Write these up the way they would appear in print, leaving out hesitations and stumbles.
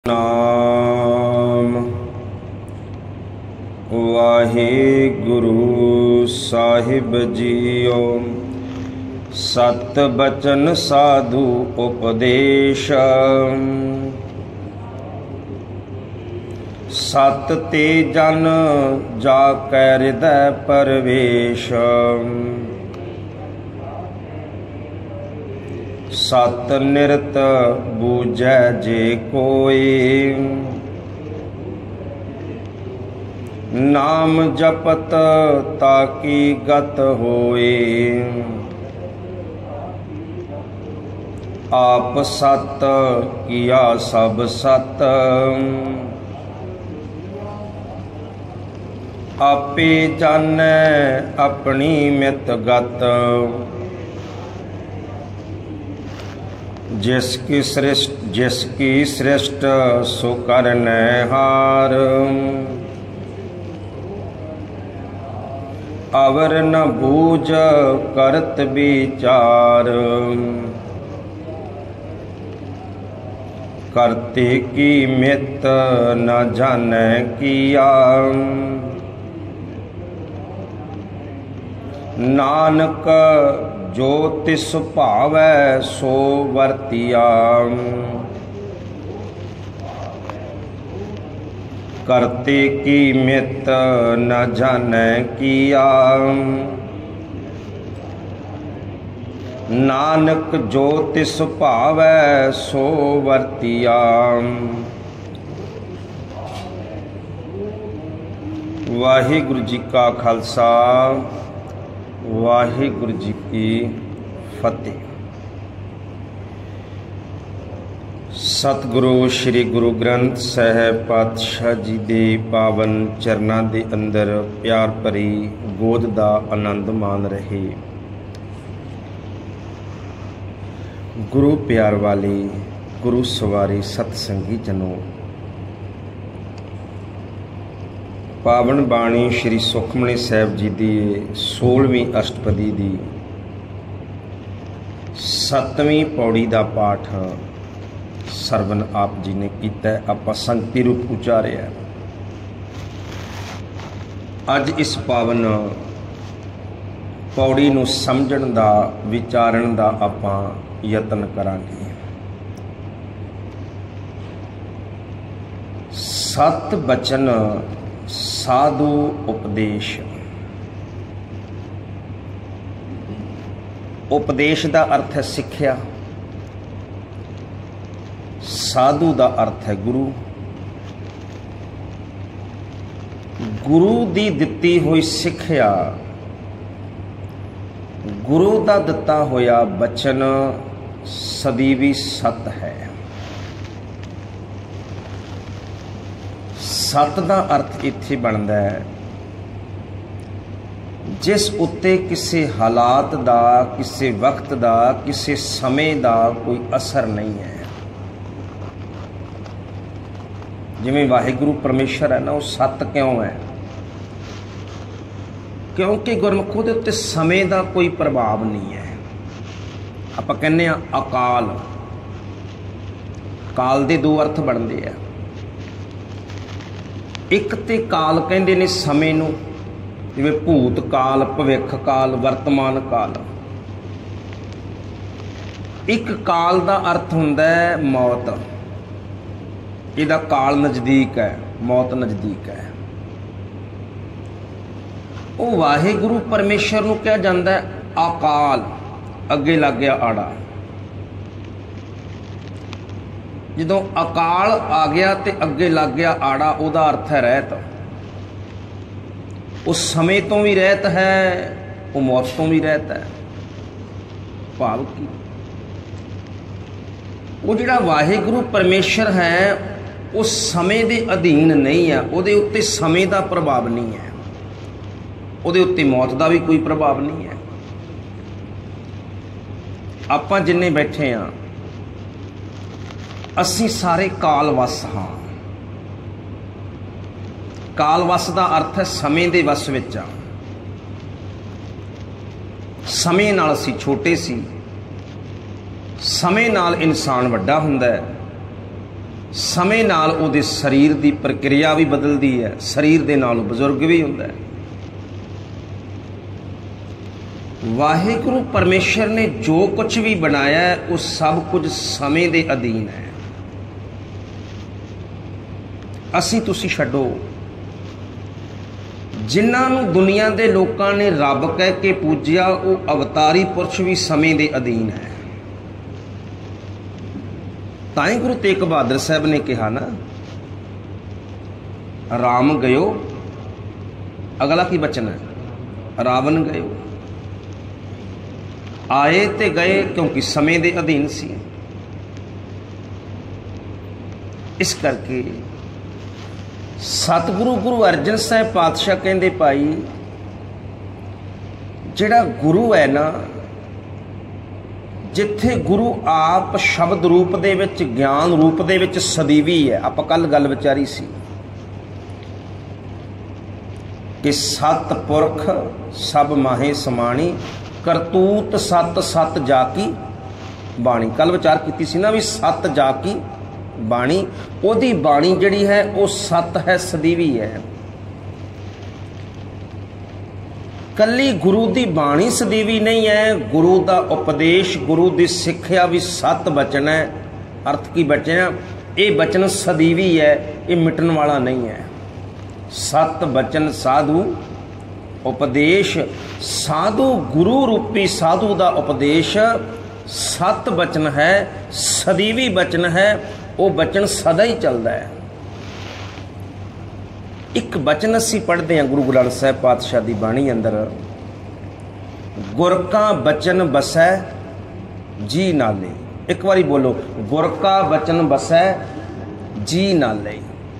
ਨਾਮ ਵਾਹਿਗੁਰੂ ਸਾਹਿਬ ਜੀਓ। ਸਤ ਬਚਨ ਸਾਧੂ ਉਪਦੇਸ਼, ਸਤ ਤੇ ਜਨ ਜਾ ਕੈ ਹਿਰਦੈ ਪਰਵੇਸ਼। ਸਤ ਨਿਰਤ ਬੂਝੈ ਜੇ ਕੋਈ, ਨਾਮ ਜਪਤ ਤਾਕੀ ਗਤ ਹੋਏ। ਆਪ ਸਤ ਕੀਆ ਸਭ ਸਤ, ਆਪੇ ਜਾਣੈ ਆਪਣੀ ਮਿਤ ਗਤ। जिसकी सृष्ट सो करनै हार, अवर न बूझ करत विचार। करते की मित न जानै किया, नानक जो तिस भावै सो वरतिया। करते की मित न जानै किया, नानक जो तिस भावै सो वरतिया। वाहिगुरु जी का खालसा, वाहिगुरु जी की फतेह। सतगुरु श्री गुरु ग्रंथ साहिब पातशाह जी दे पावन चरनां दे अंदर प्यार भरी गोद दा आनंद मान रहे गुरु प्यार वाले गुरु सवारी सतसंगी जनों। पावन बाणी श्री सुखमनी साहिब जी की 16वीं अष्टपदी की 7वीं पौड़ी का पाठ सरवण आप जी ने किया। आपां संगति रूप उचारिया। अज इस पावन पौड़ी नूं समझण दा विचारण दा आपां यतन करांगे। सत बचन साधु उपदेश। उपदेश का अर्थ है सिक्ख्या, साधु का अर्थ है गुरु। गुरु की दिती हुई सिक्ख्या, गुरु का दिता होया बचन सदीवी सत है। सत का अर्थ इत्थे बनता है जिस उत्ते किसी हालात का, किसी वक्त का, किसी समय का कोई असर नहीं है। जिवें वाहिगुरु परमेश्वर है ना, वो सत क्यों है? क्योंकि गुरमुखों के उत्ते समय का कोई प्रभाव नहीं है। आपां कहने अकाल, काल के दो अर्थ बनते हैं। एक ते काल कहते ने समय नूं, जिवें भूत काल, भविख काल, वर्तमान काल। एक काल का अर्थ हुंदा है मौत। इहदा काल नज़दीक है, मौत नज़दीक है। वो वाहिगुरु परमेश्वर नूं कहा जाता है अकाल, अगे लग गया आड़ा। जो अकाल आ गया तो अगे लग गया आड़ा, उहदा अर्थ है रहत। उस समय तो भी रहत है, वो मौत तो भी रहत है। भाव की वो जिहड़ा वाहिगुरु परमेश्वर है उस समय के अधीन नहीं है। उहदे उत्ते समय का प्रभाव नहीं है, उहदे उत्ते मौत का भी कोई प्रभाव नहीं है। आपां जिन्ने बैठे हाँ असी सारे कालवश हाँ। कालवश का अर्थ है समय के वश विच आ। समय नाल असी छोटे सी, समय नाल इंसान वड्डा हुंदा है। ਸਮੇਂ ਨਾਲ ਉਹਦੇ ਸਰੀਰ ਦੀ ਪ੍ਰਕਿਰਿਆ ਵੀ ਬਦਲਦੀ ਹੈ, ਸਰੀਰ ਦੇ ਨਾਲ ਬਜ਼ੁਰਗ ਵੀ ਹੁੰਦਾ ਹੈ। ਵਾਹਿਗੁਰੂ ਪਰਮੇਸ਼ਰ ਨੇ ਜੋ ਕੁਝ ਵੀ ਬਣਾਇਆ ਹੈ ਉਹ ਸਭ ਕੁਝ ਸਮੇਂ ਦੇ ਅਧੀਨ ਹੈ। ਅਸੀਂ ਤੁਸੀਂ ਛੱਡੋ, ਜਿਨ੍ਹਾਂ ਨੂੰ ਦੁਨੀਆ ਦੇ ਲੋਕਾਂ ਨੇ ਰੱਬ ਕਹਿ ਕੇ ਪੂਜਿਆ ਉਹ ਅਵਤਾਰੀ ਪੁਰਸ਼ ਵੀ ਸਮੇਂ ਦੇ ਅਧੀਨ ਹੈ। ਤਾਂ ਹੀ ਗੁਰੂ ਤੇਗ ਬਹਾਦਰ ਸਾਹਿਬ ਨੇ ਕਿਹਾ ਨਾ, ਰਾਮ ਗਇਓ, ਅਗਲਾ ਕੀ ਬਚਨ ਹੈ, ਰਾਵਣ ਗਇਓ। ਆਏ ਤੇ ਗਏ ਕਿਉਂਕਿ ਸਮੇਂ ਦੇ ਅਧੀਨ ਸੀ। ਇਸ ਕਰਕੇ ਸਤਿਗੁਰੂ ਗੁਰੂ ਅਰਜਨ ਸਾਹਿਬ ਪਾਤਸ਼ਾਹ ਕਹਿੰਦੇ, ਭਾਈ ਜਿਹੜਾ ਗੁਰੂ ਹੈ ਨਾ, ਜਿੱਥੇ ਗੁਰੂ ਆਪ ਸ਼ਬਦ ਰੂਪ ਦੇ ਵਿੱਚ, ਗਿਆਨ ਰੂਪ ਦੇ ਵਿੱਚ ਸਦੀਵੀ ਹੈ। ਆਪਾਂ ਕੱਲ ਗੱਲ ਵਿਚਾਰੀ ਸੀ ਕਿ ਸਤ ਪੁਰਖ ਸਭ ਮਾਹੇ ਸਮਾਣੀ, ਕਰਤੂਤ ਸਤ ਸਤ ਜਾ ਕੀ ਬਾਣੀ। ਕੱਲ ਵਿਚਾਰ ਕੀਤੀ ਸੀ ਨਾ ਵੀ ਸਤ ਜਾ ਕੀ ਬਾਣੀ, ਉਹਦੀ ਬਾਣੀ ਜਿਹੜੀ ਹੈ ਉਹ ਸਤ ਹੈ, ਸਦੀਵੀ ਹੈ। ਕੱਲੀ ਗੁਰੂ ਦੀ ਬਾਣੀ ਸਦੀਵੀ ਨਹੀਂ ਹੈ, ਗੁਰੂ ਦਾ ਉਪਦੇਸ਼, ਗੁਰੂ ਦੀ ਸਿੱਖਿਆ ਵੀ ਸਤ ਬਚਨ ਹੈ। ਅਰਥ ਕੀ ਬਚਨ? ਇਹ ਬਚਨ ਸਦੀਵੀ ਹੈ, ਇਹ ਮਿਟਣ ਵਾਲਾ ਨਹੀਂ ਹੈ। ਸਤ ਬਚਨ ਸਾਧੂ ਉਪਦੇਸ਼, ਸਾਧੂ ਗੁਰੂ ਰੂਪੀ ਸਾਧੂ ਦਾ ਉਪਦੇਸ਼ ਸਤ ਬਚਨ ਹੈ, ਸਦੀਵੀ ਬਚਨ ਹੈ। ਉਹ ਬਚਨ ਸਦਾ ਹੀ ਚੱਲਦਾ ਹੈ। ਇੱਕ ਬਚਨ ਅਸੀਂ ਪੜ੍ਹਦੇ ਹਾਂ ਗੁਰੂ ਗ੍ਰੰਥ ਸਾਹਿਬ ਪਾਤਸ਼ਾਹ ਦੀ ਬਾਣੀ ਅੰਦਰ, ਗੁਰ ਕਾ ਬਚਨ ਬਸੈ ਜੀ ਨਾਲੇ। ਇੱਕ ਵਾਰੀ ਬੋਲੋ, ਗੁਰ ਕਾ ਬਚਨ ਬਸੈ ਜੀ ਨਾਲੇ।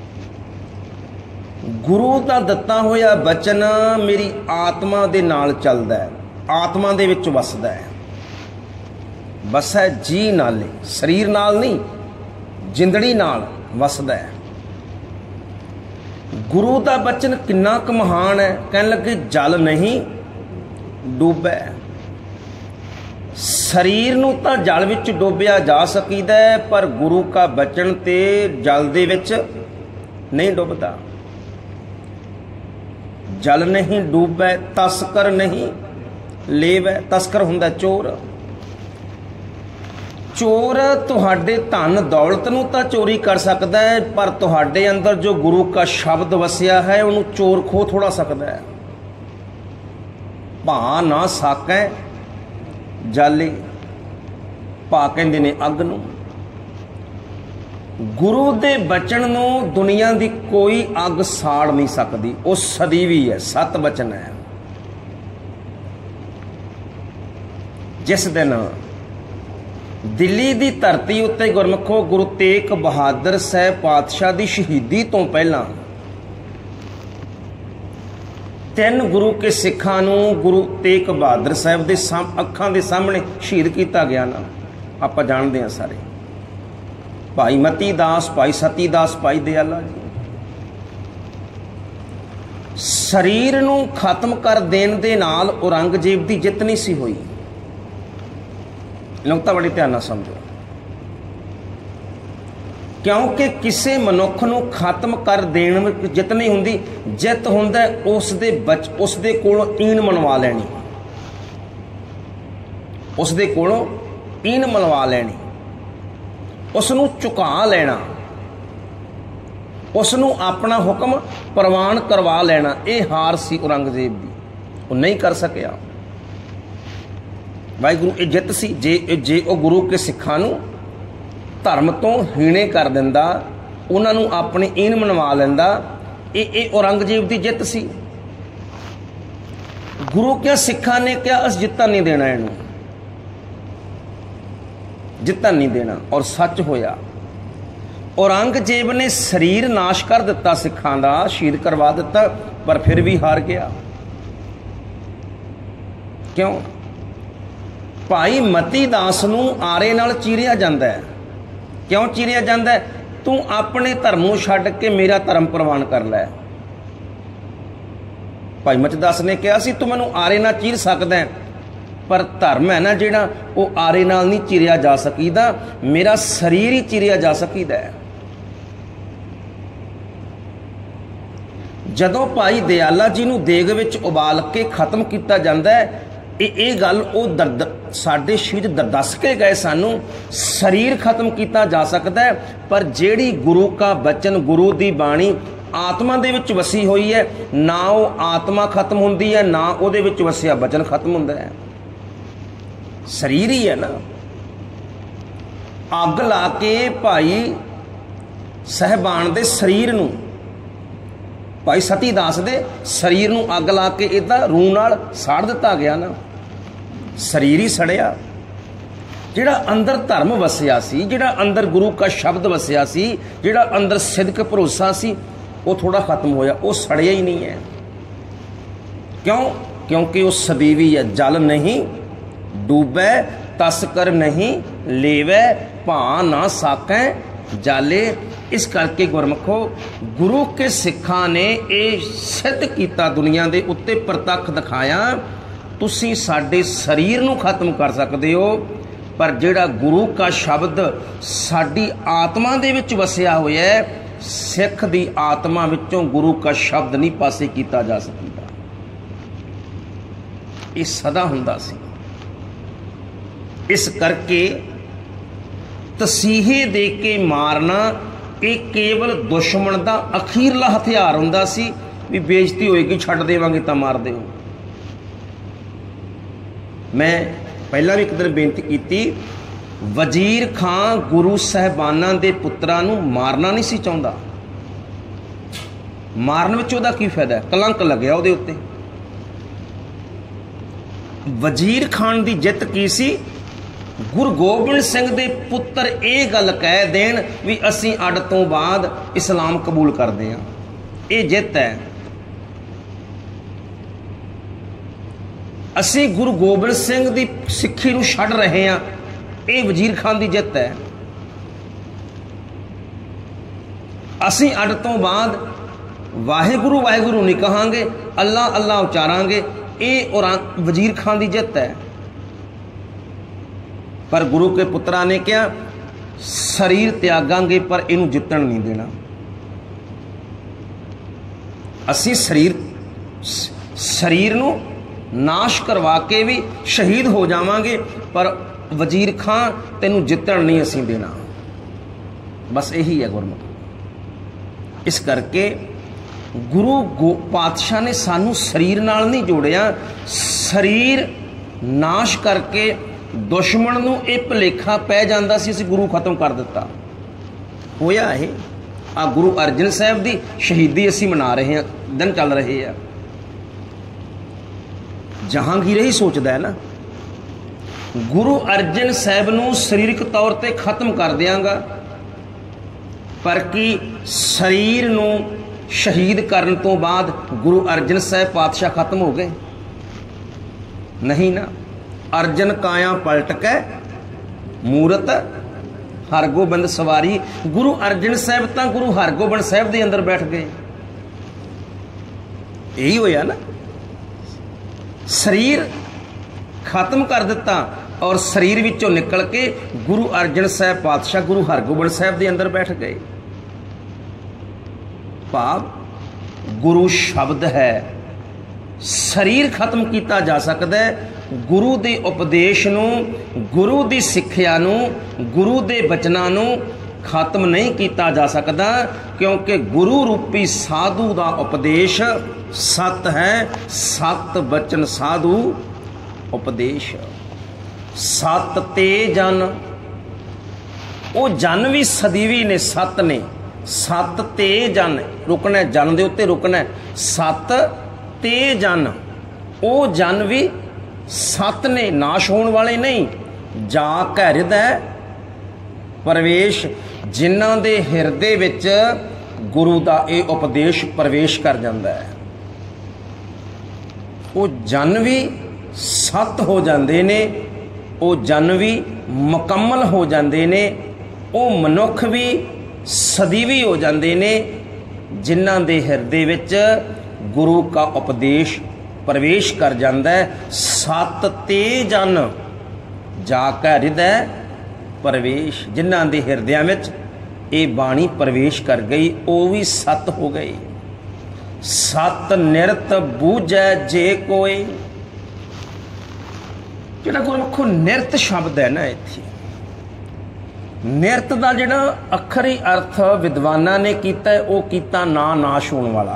ਗੁਰੂ ਦਾ ਦਿੱਤਾ ਹੋਇਆ ਬਚਨ ਮੇਰੀ ਆਤਮਾ ਦੇ ਨਾਲ ਚੱਲਦਾ ਹੈ, ਆਤਮਾ ਦੇ ਵਿੱਚ ਵਸਦਾ ਹੈ। ਬਸੈ ਜੀ ਨਾਲੇ, ਸਰੀਰ ਨਾਲ ਨਹੀਂ, ਜਿੰਦੜੀ ਨਾਲ ਵਸਦਾ ਹੈ। ਗੁਰੂ ਦਾ ਬਚਨ ਕਿੰਨਾ ਕੁ ਮਹਾਨ ਹੈ। ਕਹਿਣ ਲੱਗੇ ਜਲ ਨਹੀਂ ਡੁੱਬੈ। ਸਰੀਰ ਨੂੰ ਤਾਂ ਜਲ ਵਿੱਚ ਡੋਬਿਆ ਜਾ ਸਕੀਦਾ ਹੈ, ਪਰ ਗੁਰੂ ਕਾ ਬਚਨ ਤੇ ਜਲ ਦੇ ਵਿੱਚ ਨਹੀਂ ਡੁੱਬਦਾ। ਜਲ ਨਹੀਂ ਡੁੱਬੈ ਤਸਕਰ ਨਹੀਂ ਲੇਵੈ। ਤਸਕਰ ਹੁੰਦਾ ਚੋਰ। ਚੋਰ ਤੁਹਾਡੇ ਧਨ ਦੌਲਤ ਨੂੰ ਤਾਂ ਚੋਰੀ ਕਰ ਸਕਦਾ ਹੈ, ਪਰ ਤੁਹਾਡੇ ਅੰਦਰ ਜੋ ਗੁਰੂ ਕਾ ਸ਼ਬਦ ਵਸਿਆ ਹੈ ਉਹਨੂੰ ਚੋਰ ਖੋਹ ਥੋੜਾ ਸਕਦਾ ਹੈ। ਭਾ ਨਾ ਸਾਕੈ ਜਾਲੇ, ਭਾ ਕਹਿੰਦੇ ਨੇ ਅੱਗ ਨੂੰ। ਗੁਰੂ ਦੇ ਬਚਨ ਨੂੰ ਦੁਨੀਆ ਦੀ ਕੋਈ ਅੱਗ ਸਾੜ ਨਹੀਂ ਸਕਦੀ, ਉਹ ਸਦੀਵੀ ਹੈ, ਸਤ ਬਚਨ ਹੈ। ਜਿਸ ਦਿਨ ਦਿੱਲੀ ਦੀ ਧਰਤੀ ਉੱਤੇ ਗੁਰਮੁਖੋ ਗੁਰੂ ਤੇਗ ਬਹਾਦਰ ਸਾਹਿਬ ਪਾਤਸ਼ਾਹ ਦੀ ਸ਼ਹੀਦੀ ਤੋਂ ਪਹਿਲਾਂ 3 ਗੁਰੂ ਕੇ ਸਿੱਖਾਂ ਨੂੰ ਗੁਰੂ ਤੇਗ ਬਹਾਦਰ ਸਾਹਿਬ ਦੇ ਅੱਖਾਂ ਦੇ ਸਾਹਮਣੇ ਸ਼ਹੀਦ ਕੀਤਾ ਗਿਆ ਨਾ, ਆਪਾਂ ਜਾਣਦੇ ਹਾਂ ਸਾਰੇ। ਭਾਈ ਮਤੀ ਦਾਸ, ਭਾਈ ਸਤੀ ਦਾਸ, ਭਾਈ ਦਿਆਲਾ ਜੀ। ਸਰੀਰ ਨੂੰ ਖਤਮ ਕਰ ਦੇਣ ਦੇ ਨਾਲ ਔਰੰਗਜ਼ੇਬ ਦੀ ਜਿੱਤ ਨਹੀਂ ਸੀ ਹੋਈ। ਨੁਕਤਾ ਬੜੀ ਧਿਆਨ ਨਾਲ ਸਮਝੋ, ਕਿਉਂਕਿ ਕਿਸੇ ਮਨੁੱਖ ਨੂੰ ਖਤਮ ਕਰ ਦੇਣ ਵਿੱਚ ਜਿੱਤ ਨਹੀਂ ਹੁੰਦੀ। ਜਿੱਤ ਹੁੰਦਾ ਉਸ ਦੇ ਕੋਲੋਂ ਈਨ ਮਨਵਾ ਲੈਣੀ, ਉਸ ਦੇ ਕੋਲੋਂ ਈਨ ਮਨਵਾ ਲੈਣੀ, ਉਸ ਨੂੰ ਝੁਕਾ ਲੈਣਾ, ਉਸ ਨੂੰ ਆਪਣਾ ਹੁਕਮ ਪ੍ਰਵਾਨ ਕਰਵਾ ਲੈਣਾ। ਇਹ ਹਾਰ ਸੀ ਔਰੰਗਜ਼ੇਬ ਦੀ, ਉਹ ਨਹੀਂ ਕਰ ਸਕਿਆ। ਵਾਹਿਗੁਰੂ ਇਹ ਜਿੱਤ ਸੀ। ਜੇ ਉਹ ਗੁਰੂ ਕੇ ਸਿੱਖਾਂ ਨੂੰ ਧਰਮ ਤੋਂ ਹੀਣੇ ਕਰ ਦਿੰਦਾ, ਉਹਨਾਂ ਨੂੰ ਆਪਣੀ ਈਨ ਮਨਵਾ ਲੈਂਦਾ, ਇਹ ਔਰੰਗਜ਼ੇਬ ਦੀ ਜਿੱਤ ਸੀ। ਗੁਰੂ ਕੇ ਸਿੱਖਾਂ ਨੇ ਕਿਹਾ ਅਸੀਂ ਜਿੱਤਣ ਨਹੀਂ ਦੇਣਾ, ਇਹਨੂੰ ਜਿੱਤਣ ਨਹੀਂ ਦੇਣਾ, ਔਰ ਸੱਚ ਹੋਇਆ। ਔਰੰਗਜ਼ੇਬ ਨੇ ਸਰੀਰ ਨਾਸ਼ ਕਰ ਦਿੱਤਾ ਸਿੱਖਾਂ ਦਾ, ਸ਼ਹੀਦ ਕਰਵਾ ਦਿੱਤਾ, ਪਰ ਫਿਰ ਵੀ ਹਾਰ ਗਿਆ। ਕਿਉਂ? ਭਾਈ ਮਤੀ ਦਾਸ ਨੂੰ ਆਰੇ ਨਾਲ ਚੀਰਿਆ ਜਾਂਦਾ ਹੈ। ਕਿਉਂ ਚੀਰਿਆ ਜਾਂਦਾ ਹੈ? ਤੂੰ ਆਪਣੇ ਧਰਮ ਨੂੰ ਛੱਡ ਕੇ ਮੇਰਾ ਧਰਮ ਪ੍ਰਵਾਨ ਕਰ ਲੈ। ਭਾਈ ਮਤੀ ਦਾਸ ਨੇ ਕਿਹਾ ਸੀ ਤੂੰ ਮੈਨੂੰ ਆਰੇ ਨਾਲ ਚੀਰ ਸਕਦਾ ਹੈ, ਪਰ ਧਰਮ ਹੈ ਨਾ ਜਿਹੜਾ, ਉਹ ਆਰੇ ਨਾਲ ਨਹੀਂ ਚੀਰਿਆ ਜਾ ਸਕੀਦਾ, ਮੇਰਾ ਸਰੀਰ ਹੀ ਚੀਰਿਆ ਜਾ ਸਕੀਦਾ ਹੈ। ਜਦੋਂ ਭਾਈ ਦਿਆਲਾ ਜੀ ਨੂੰ ਦੇਗ ਵਿੱਚ ਉਬਾਲ ਕੇ ਖਤਮ ਕੀਤਾ ਜਾਂਦਾ ਹੈ, ਇਹ ਗੱਲ ਉਹ ਸਾਡੇ ਸ਼ਹੀਦ ਦੱਸ ਕੇ ਗਏ ਸਾਨੂੰ। ਸਰੀਰ ਖਤਮ ਕੀਤਾ ਜਾ ਸਕਦਾ ਹੈ, ਪਰ ਜਿਹੜੀ ਗੁਰੂ ਕਾ ਬਚਨ, ਗੁਰੂ ਦੀ ਬਾਣੀ ਆਤਮਾ ਦੇ ਵਿੱਚ ਵਸੀ ਹੋਈ ਹੈ, ਨਾ ਉਹ ਆਤਮਾ ਖਤਮ ਹੁੰਦੀ ਹੈ, ਨਾ ਉਹਦੇ ਵਿੱਚ ਵਸਿਆ ਬਚਨ ਖਤਮ ਹੁੰਦਾ ਹੈ। ਸਰੀਰ ਹੀ ਹੈ ਨਾ। ਅੱਗ ਲਾ ਕੇ ਭਾਈ ਸਾਹਿਬਾਨ ਦੇ ਸਰੀਰ ਨੂੰ, ਭਾਈ ਸਤੀ ਦਾਸ ਦੇ ਸਰੀਰ ਨੂੰ ਅੱਗ ਲਾ ਕੇ ਇਹਦਾ ਰੂਹ ਨਾਲ ਸਾੜ ਦਿੱਤਾ ਗਿਆ ਨਾ। ਸਰੀਰ ਹੀ ਸੜਿਆ। ਜਿਹੜਾ ਅੰਦਰ ਧਰਮ ਵਸਿਆ ਸੀ, ਜਿਹੜਾ ਅੰਦਰ ਗੁਰੂ ਕਾ ਸ਼ਬਦ ਵਸਿਆ ਸੀ, ਜਿਹੜਾ ਅੰਦਰ ਸਿਦਕ ਭਰੋਸਾ ਸੀ, ਉਹ ਥੋੜਾ ਖਤਮ ਹੋਇਆ, ਉਹ ਸੜਿਆ ਹੀ ਨਹੀਂ ਹੈ। ਕਿਉਂ? ਕਿਉਂਕਿ ਉਹ ਸਦੀਵੀ ਹੈ। ਜਲ ਨਹੀਂ ਡੂਬੈ ਤਸਕਰ ਨਹੀਂ ਲੇਵੈ, ਭਾ ਨਾ ਸਾਕੈ ਜਾਲੇ। ਇਸ ਕਰਕੇ ਗੁਰਮਖੋ, ਗੁਰੂ ਕੇ ਸਿੱਖਾਂ ਨੇ ਇਹ ਸਿੱਧ ਕੀਤਾ, ਦੁਨੀਆ ਦੇ ਉੱਤੇ ਪ੍ਰਤੱਖ ਦਿਖਾਇਆ, ਤੁਸੀਂ ਸਾਡੇ ਸਰੀਰ ਨੂੰ ਖਤਮ ਕਰ ਸਕਦੇ ਹੋ, ਪਰ ਜਿਹੜਾ ਗੁਰੂ ਕਾ ਸ਼ਬਦ ਸਾਡੀ ਆਤਮਾ ਦੇ ਵਿੱਚ ਵਸਿਆ ਹੋਇਆ ਹੈ, ਸਿੱਖ ਦੀ ਆਤਮਾ ਵਿੱਚੋਂ ਗੁਰੂ ਕਾ ਸ਼ਬਦ ਨਹੀਂ ਪਾਸੇ ਕੀਤਾ ਜਾ ਸਕਦਾ। ਇਹ ਸਦਾ ਹੁੰਦਾ ਸੀ। ਇਸ ਕਰਕੇ ਤਸੀਹੇ ਦੇ ਕੇ ਮਾਰਨਾ ਇਹ ਕੇਵਲ ਦੁਸ਼ਮਣ ਦਾ ਅਖੀਰਲਾ ਹਥਿਆਰ ਹੁੰਦਾ ਸੀ, ਵੀ ਬੇਇੱਜ਼ਤੀ ਹੋਏਗੀ, ਛੱਡ ਦੇਵਾਂਗੇ ਤਾਂ ਮਾਰ ਦਿਓ। ਮੈਂ ਪਹਿਲਾਂ ਵੀ ਇੱਕ ਦਿਨ ਬੇਨਤੀ ਕੀਤੀ, ਵਜ਼ੀਰ ਖਾਂ ਗੁਰੂ ਸਾਹਿਬਾਨਾਂ ਦੇ ਪੁੱਤਰਾਂ ਨੂੰ ਮਾਰਨਾ ਨਹੀਂ ਸੀ ਚਾਹੁੰਦਾ। ਮਾਰਨ ਵਿੱਚ ਉਹਦਾ ਕੀ ਫਾਇਦਾ? ਕਲੰਕ ਲੱਗਿਆ ਉਹਦੇ ਉੱਤੇ। ਵਜ਼ੀਰ ਖਾਨ ਦੀ ਜਿੱਤ ਕੀ ਸੀ? ਗੁਰੂ ਗੋਬਿੰਦ ਸਿੰਘ ਦੇ ਪੁੱਤਰ ਇਹ ਗੱਲ ਕਹਿ ਦੇਣ ਵੀ ਅਸੀਂ ਅੱਡ ਤੋਂ ਬਾਅਦ ਇਸਲਾਮ ਕਬੂਲ ਕਰਦੇ ਹਾਂ। ਇਹ ਜਿੱਤ ਹੈ। ਅਸੀਂ ਗੁਰੂ ਗੋਬਿੰਦ ਸਿੰਘ ਦੀ ਸਿੱਖੀ ਨੂੰ ਛੱਡ ਰਹੇ ਹਾਂ, ਇਹ ਵਜ਼ੀਰ ਖਾਨ ਦੀ ਜਿੱਤ ਹੈ। ਅਸੀਂ ਅੱਡ ਤੋਂ ਬਾਅਦ ਵਾਹਿਗੁਰੂ ਵਾਹਿਗੁਰੂ ਨਹੀਂ ਕਹਾਂਗੇ, ਅੱਲਾ ਅੱਲਾ ਉਚਾਰਾਂਗੇ, ਇਹ ਵਜ਼ੀਰ ਖਾਨ ਦੀ ਜਿੱਤ ਹੈ। ਪਰ ਗੁਰੂ ਕੇ ਪੁੱਤਰਾਂ ਨੇ ਕਿਹਾ ਸਰੀਰ ਤਿਆਗਾਂਗੇ, ਪਰ ਇਹਨੂੰ ਜਿੱਤਣ ਨਹੀਂ ਦੇਣਾ। ਅਸੀਂ ਸਰੀਰ ਨੂੰ ਨਾਸ਼ ਕਰਵਾ ਕੇ ਵੀ ਸ਼ਹੀਦ ਹੋ ਜਾਵਾਂਗੇ, ਪਰ ਵਜ਼ੀਰ ਖਾਂ ਤੈਨੂੰ ਜਿੱਤਣ ਨਹੀਂ ਅਸੀਂ ਦੇਣਾ। ਬਸ ਇਹੀ ਹੈ ਗੁਰਮੁਖ। ਇਸ ਕਰਕੇ ਗੁਰੂ ਪਾਤਸ਼ਾਹ ਨੇ ਸਾਨੂੰ ਸਰੀਰ ਨਾਲ ਨਹੀਂ ਜੋੜਿਆ। ਸਰੀਰ ਨਾਸ਼ ਕਰਕੇ ਦੁਸ਼ਮਣ ਨੂੰ ਇਹ ਭੁਲੇਖਾ ਪੈ ਜਾਂਦਾ ਸੀ ਅਸੀਂ ਗੁਰੂ ਖਤਮ ਕਰ ਦਿੱਤਾ। ਹੋਇਆ ਇਹ। ਆ ਗੁਰੂ ਅਰਜਨ ਸਾਹਿਬ ਦੀ ਸ਼ਹੀਦੀ ਅਸੀਂ ਮਨਾ ਰਹੇ ਹਾਂ, ਦਿਨ ਚੱਲ ਰਹੇ ਆ। ਜਹਾਂਗੀਰ ਹੀ ਸੋਚਦਾ ਹੈ ਨਾ, ਗੁਰੂ ਅਰਜਨ ਸਾਹਿਬ ਨੂੰ ਸਰੀਰਕ ਤੌਰ ਤੇ ਖਤਮ ਕਰ ਦਿਆਂਗਾ, ਪਰ ਕੀ ਸਰੀਰ ਨੂੰ ਸ਼ਹੀਦ ਕਰਨ ਤੋਂ ਬਾਅਦ ਗੁਰੂ ਅਰਜਨ ਸਾਹਿਬ ਪਾਤਸ਼ਾਹ ਖਤਮ ਹੋ ਗਏ? ਨਹੀਂ ਨਾ। ਅਰਜਨ ਕਾਇਆ ਪਲਟ ਕੇ ਮੂਰਤ ਹਰਗੋਬਿੰਦ ਸਵਾਰੀ। ਗੁਰੂ ਅਰਜਨ ਸਾਹਿਬ ਤਾਂ ਗੁਰੂ ਹਰਗੋਬਿੰਦ ਸਾਹਿਬ ਦੇ ਅੰਦਰ ਬੈਠ ਗਏ। ਇਹੀ ਹੋਇਆ ਨਾ। ਸਰੀਰ ਖਤਮ ਕਰ ਦਿੱਤਾ ਔਰ ਸਰੀਰ ਵਿੱਚੋਂ ਨਿਕਲ ਕੇ ਗੁਰੂ ਅਰਜਨ ਸਾਹਿਬ ਪਾਤਸ਼ਾਹ ਗੁਰੂ ਹਰਗੋਬਿੰਦ ਸਾਹਿਬ ਦੇ ਅੰਦਰ ਬੈਠ ਗਏ। ਭਾਵ ਗੁਰੂ ਸ਼ਬਦ ਹੈ। ਸਰੀਰ ਖਤਮ ਕੀਤਾ ਜਾ ਸਕਦਾ ਹੈ, ਗੁਰੂ ਦੇ ਉਪਦੇਸ਼ ਨੂੰ, ਗੁਰੂ ਦੀ ਸਿੱਖਿਆ ਨੂੰ, ਗੁਰੂ ਦੇ ਬਚਨਾਂ ਨੂੰ ਖਤਮ ਨਹੀਂ ਕੀਤਾ ਜਾ ਸਕਦਾ, ਕਿਉਂਕਿ ਗੁਰੂ ਰੂਪੀ ਸਾਧੂ ਦਾ ਉਪਦੇਸ਼ ਸਤ ਹੈ। ਸਤ ਬਚਨ ਸਾਧੂ ਉਪਦੇਸ਼। ਸਤ ਤੇ ਜਨ, ਉਹ ਜਨ ਵੀ ਸਦੀਵੀ ਨੇ, ਸਤ ਨੇ। ਸਤ ਤੇ ਜਨ, ਰੁਕਣਾ ਜਨ ਦੇ ਉੱਤੇ ਰੁਕਣਾ। ਸਤ ਤੇ ਜਨ, ਉਹ ਜਨ ਵੀ ਸਤ ਨੇ, ਨਾਸ਼ ਹੋਣ ਵਾਲੇ ਨਹੀਂ। ਜਾ ਕੈ ਹਿਰਦੈ ਪ੍ਰਵੇਸ਼, ਜਿਨ੍ਹਾਂ ਦੇ ਹਿਰਦੇ ਵਿੱਚ ਗੁਰੂ ਦਾ ਇਹ ਉਪਦੇਸ਼ ਪ੍ਰਵੇਸ਼ ਕਰ ਜਾਂਦਾ ਹੈ, ਉਹ ਜਨ ਵੀ ਸਤ ਹੋ ਜਾਂਦੇ ਨੇ, ਉਹ ਜਨ ਵੀ ਮੁਕੰਮਲ ਹੋ ਜਾਂਦੇ ਨੇ, ਉਹ ਮਨੁੱਖ ਵੀ ਸਦੀਵੀ ਹੋ ਜਾਂਦੇ ਨੇ, ਜਿਨ੍ਹਾਂ ਦੇ ਹਿਰਦੇ ਵਿੱਚ ਗੁਰੂ ਕਾ ਉਪਦੇਸ਼ ਪ੍ਰਵੇਸ਼ ਕਰ ਜਾਂਦਾ ਹੈ। ਸਤ ਤੇ ਜਨ, ਜਾ ਕੇ ਹਿਰਦੈ ਪ੍ਰਵੇਸ਼, ਜਿਨ੍ਹਾਂ ਦੇ ਹਿਰਦਿਆਂ ਵਿੱਚ ਇਹ ਬਾਣੀ ਪ੍ਰਵੇਸ਼ ਕਰ ਗਈ, ਉਹ ਵੀ ਸਤ ਹੋ ਗਏ। सत निरत बूझै जे कोई। जिहड़ा गुरमुखो निरत शब्द है ना, इत्थे निरत का जिहड़ा अखरी अर्थ विद्वानां ने कीता है, वो कीता ना नाश होने वाला।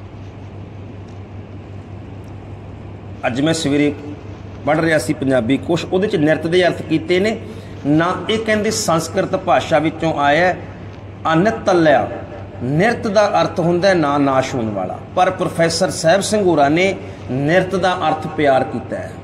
अज मैं सवेरे पढ़ रहा सी पंजाबी कुछ, उहदे च निरत दे अर्थ कीते ने ना। ये कहंदे संस्कृत भाषा विचों आया अनितल्या। निरत का अर्थ हुंदा ना नाश होने वाला, पर प्रोफैसर साहब संघोरा ने निरत का अर्थ प्यार किया है।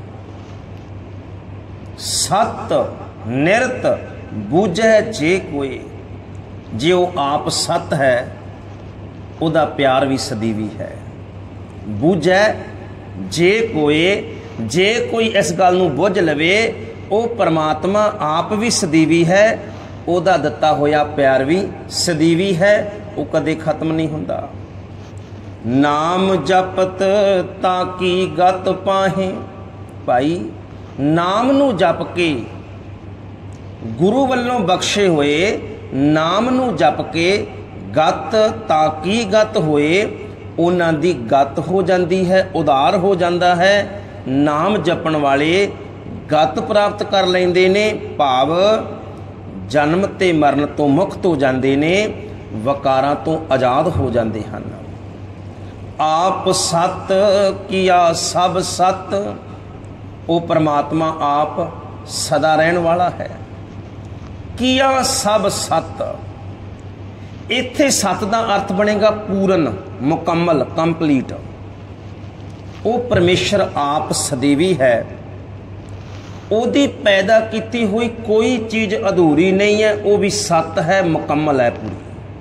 सत निरत बूझै जे कोई। जे वो आप सत है, उहदा प्यार भी सदीवी है। बूझै जे कोई, जे कोई इस गल नूं बुझ लवे, वो परमात्मा आप भी सदीवी है, उहदा दिता होया प्यार भी सदीवी है, वो कदे खत्म नहीं हुंदा। नाम जपत ताकि गत पाहे। भाई नाम नूं जप के, गुरु वल्लों बख्शे हुए नाम नूं जप के गत ताकि गत होए, उन्हां दी गत हो जाती है, उदार हो जाता है। नाम जपण वाले गत प्राप्त कर लेंदे ने, भाव जन्म ते मरण तो मुक्त हो जाते ने, वकारां तो आज़ाद हो जाते हैं। आप सत किया सब सत। वो परमात्मा आप सदा रहने वाला है। किया सब सत, इत्थे सत का अर्थ बनेगा पूर्ण, मुकम्मल, कंप्लीट। वो परमेश्वर आप सदैवी है। ओदी पैदा की हुई कोई चीज़ अधूरी नहीं है, वो भी सत है, मुकम्मल है, पूरी।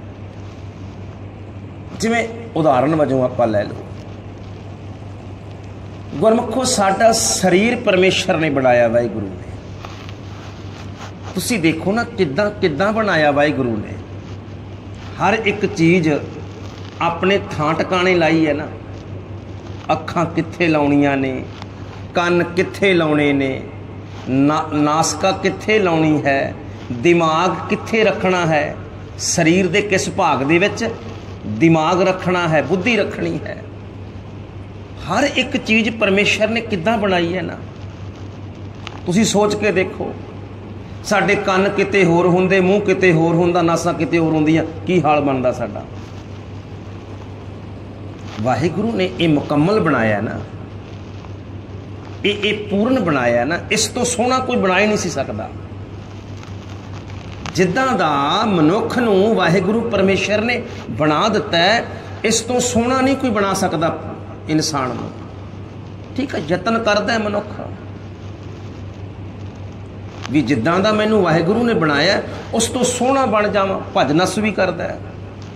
जिवें उदाहरण वजों आप लै लो, गुरमुखो साडा शरीर परमेश्वर ने बनाया, वाहिगुरु ने। तुसी देखो ना किद्दां किद्दां बनाया वाहिगुरु ने। हर एक चीज़ अपने थां टकाने लाई है ना। अखां कित्थे लाउणियां ने, कन कित्थे लाउणे ने, नासका कित्थे लाउणी है, दिमाग कित्थे रखना है, शरीर दे किस भाग दे विच दिमाग रखना है, बुद्धि रखनी है। हर एक चीज़ परमेश्वर ने किद्दां बनाई है ना। तुसी सोच के देखो, साडे कन किते होर हुंदे, मूँह किते होर हुंदा, नासां किते होर हुंदियां, की हाल बनदा साडा। वाहिगुरु ने ये मुकम्मल बनाया ना, ये पूर्ण बनाया ना। इस तो सोहना कोई बना ही नहीं सी सकदा। जिद्दां दा मनुख नूं वाहिगुरु परमेश्वर ने बना दिता है, इस तो सोहना नहीं कोई बना सकदा इंसान नूं। ठीक है, यतन करदा है मनुख भी जिद्दां दा मैनू वाहिगुरु ने बनाया उस तो सोहना बन जावां, भज नस भी करदा है।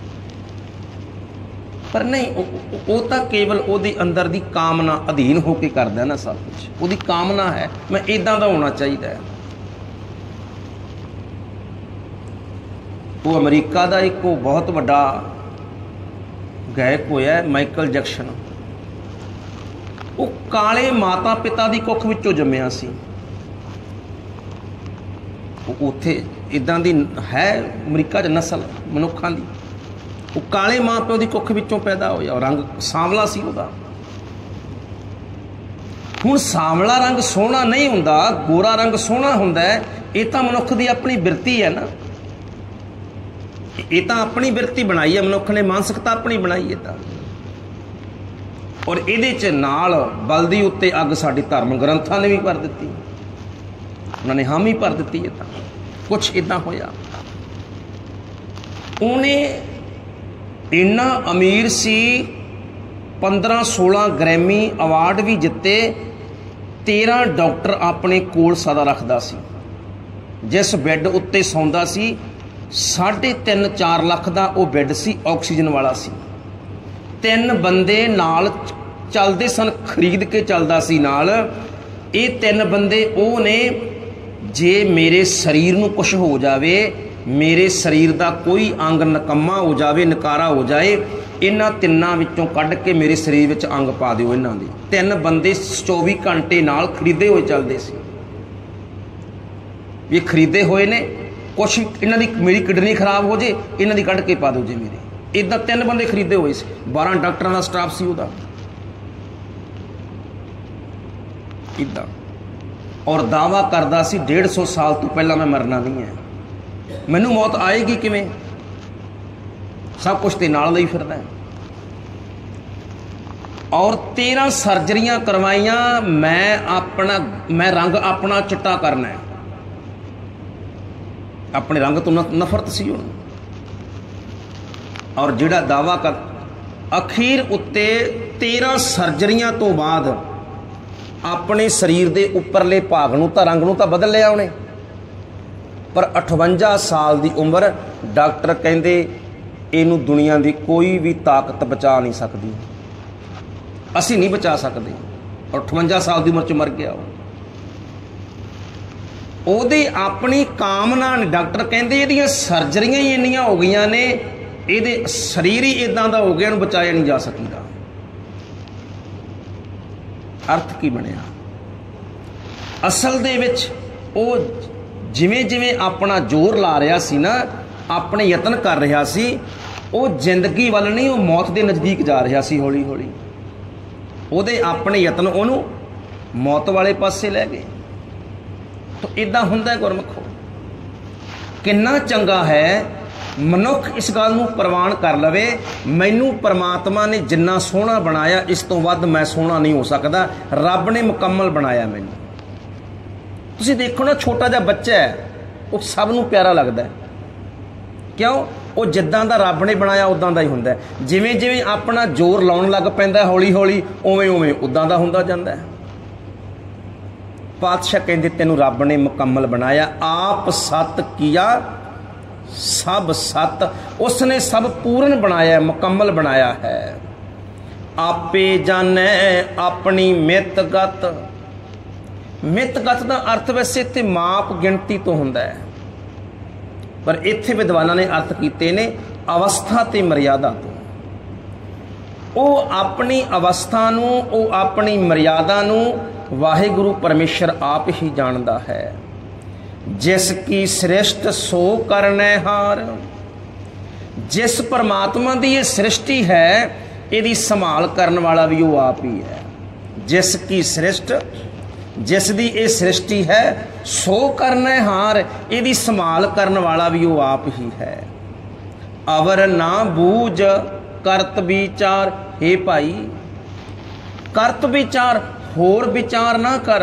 पर नहीं, वो तो केवल उहदे अंदर दी कामना अधीन होके करदा ना सब कुछ। उहदी कामना है मैं इदां दा होना चाहिए। वो अमरीका का एक बहुत बड़ा गायक होया माइकल जैक्सन। वो काले माता पिता की कुख विचों जम्मिया सी। उत्थे इदां दी है अमरीका च नस्ल मनुखों की। वो काले माँ प्यो की कुख विचों पैदा होया, रंग सांवला सी उहदा। हुण सांवला रंग सोहना नहीं हुंदा, गोरा रंग सोहना हुंदा है। ये तो मनुख की अपनी बिरती है ना, ये तो अपनी बिरती बनाई है मनुख ने, मानसिकता अपनी बनाई है। और इहदे च नाल बलदी उत्ते अग साडी धर्म ग्रंथां ने भी भर दित्ती, उन्होंने हामी भर दित्ती है। कुछ इदां होया। उन्हें इन्ना अमीर सी, 15-16 ग्रैमी अवार्ड भी जिते, 13 डॉक्टर अपने कोल सदा रखदा सी। जिस बैड उत्ते सौंदा सी 3.5-4 लाख का वो बैड सी, ऑक्सीजन वाला सी। 3 बंदे नाल चलते सन, खरीद के चलदा सी नाल। ये 3 बंदे वो ने, जे मेरे शरीर नूं कुछ हो जावे, मेरे शरीर का कोई अंग नकम्मा हो जाए, नकारा हो जाए, इन्हां तिन्नां विचों कढ़ के मेरे शरीर विच अंग पा दिओ। इन्हां दे 3 बंदे 24 घंटे नाल खरीदे हुए चलते सी। ये खरीदे हुए ने, कुछ इन्हां दी मेरी किडनी खराब हो जाए, इन्हां दी कढ़ के पा दो जे मेरे। इदा 3 बंदे खरीदे हुए सी, 12 डॉक्टरों का स्टाफ सी उहदा इदा, और दावा करदा सी 150 साल तो पहला मैं मरना नहीं है, मैनू मौत आएगी किवें, सब कुछ ते नाल लई फिरदा है। और 13 सर्जरियां करवाइयां, मैं रंग अपना चिट्टा करना है, अपने रंग तो नफरत सी हुण। और जिहड़ा दावा कर अखीर उत्ते 13 सर्जरियां तो बाद अपने शरीर के उपरले भाग नूं तां रंग नूं तां बदल लिया उन्हें, पर 58 साल की उम्र डॉक्टर कहंदे इहनूं दुनिया की कोई भी ताकत बचा नहीं सकती, असी नहीं बचा सकते। और 58 साल की उम्र च मर गया ਉਹਦੀ अपनी कामना ने, डॉक्टर कहते ਇਹਦੀਆਂ सर्जरियां ही ਇੰਨੀਆਂ हो गई ने, ਇਹਦੇ शरीर ही इदां ਦਾ हो गया, ਇਹਨੂੰ बचाया नहीं जा सकता। अर्थ की बनिया असल दे विच ਉਹ जिवें जिवें अपना जोर ला रहा सी ना, अपने यतन कर रहा सी, ਉਹ जिंदगी वाल नहीं, ਉਹ मौत के नज़दीक जा रहा सी। हौली हौली ਉਹਦੇ अपने यतन ਉਹਨੂੰ मौत वाले पासे लै गए। तो इदा हुंदा है गुरमुखो, किन्ना चंगा है मनुख इस गल नूं प्रवान कर लवे, मैनू परमात्मा ने जिन्ना सोहना बनाया इस तो वध मैं सोहना नहीं हो सकता, रब ने मुकम्मल बनाया मैनू। तुसीं देखो ना, छोटा जिहा बच्चा है, वो सब नूं प्यारा लगता है, क्यों? वो जिद्दां दा रब ने बनाया उदां दा ही हुंदा है। जिवें जिवें अपना जोर लाउण लग पैंदा हौली हौली, उवें उवें उदां दा हुंदा जांदा है। पातशाह कहते तेनू रब ने मुकम्मल बनाया, आप सत किया सब सत, उसने सब पूर्ण बनाया, मुकम्मल बनाया है। आपे जाने अपनी मितगत, मितगत का अर्थ वैसे इत्थे माप गिणती तो हुंदा है, पर इत्थे विद्वानां ने अर्थ कीते ने अवस्था ते मर्यादा तो। वो अपनी अवस्था नूं, वो अपनी मर्यादा नूं वाहिगुरु परमेश्वर आप ही जानता है। जिसकी सृष्ट सो करने हार, जिस परमात्मा की ये सृष्टि है, यदि संभाल करने वाला भी वो आप ही है। जिसकी सृष्ट, जिसकी ये सृष्टि है, सो करने हार, यदि संभाल करने वाला भी वो आप ही है। अवर ना बूझ करत विचार, हे भाई करत विचार, होर विचार ना कर।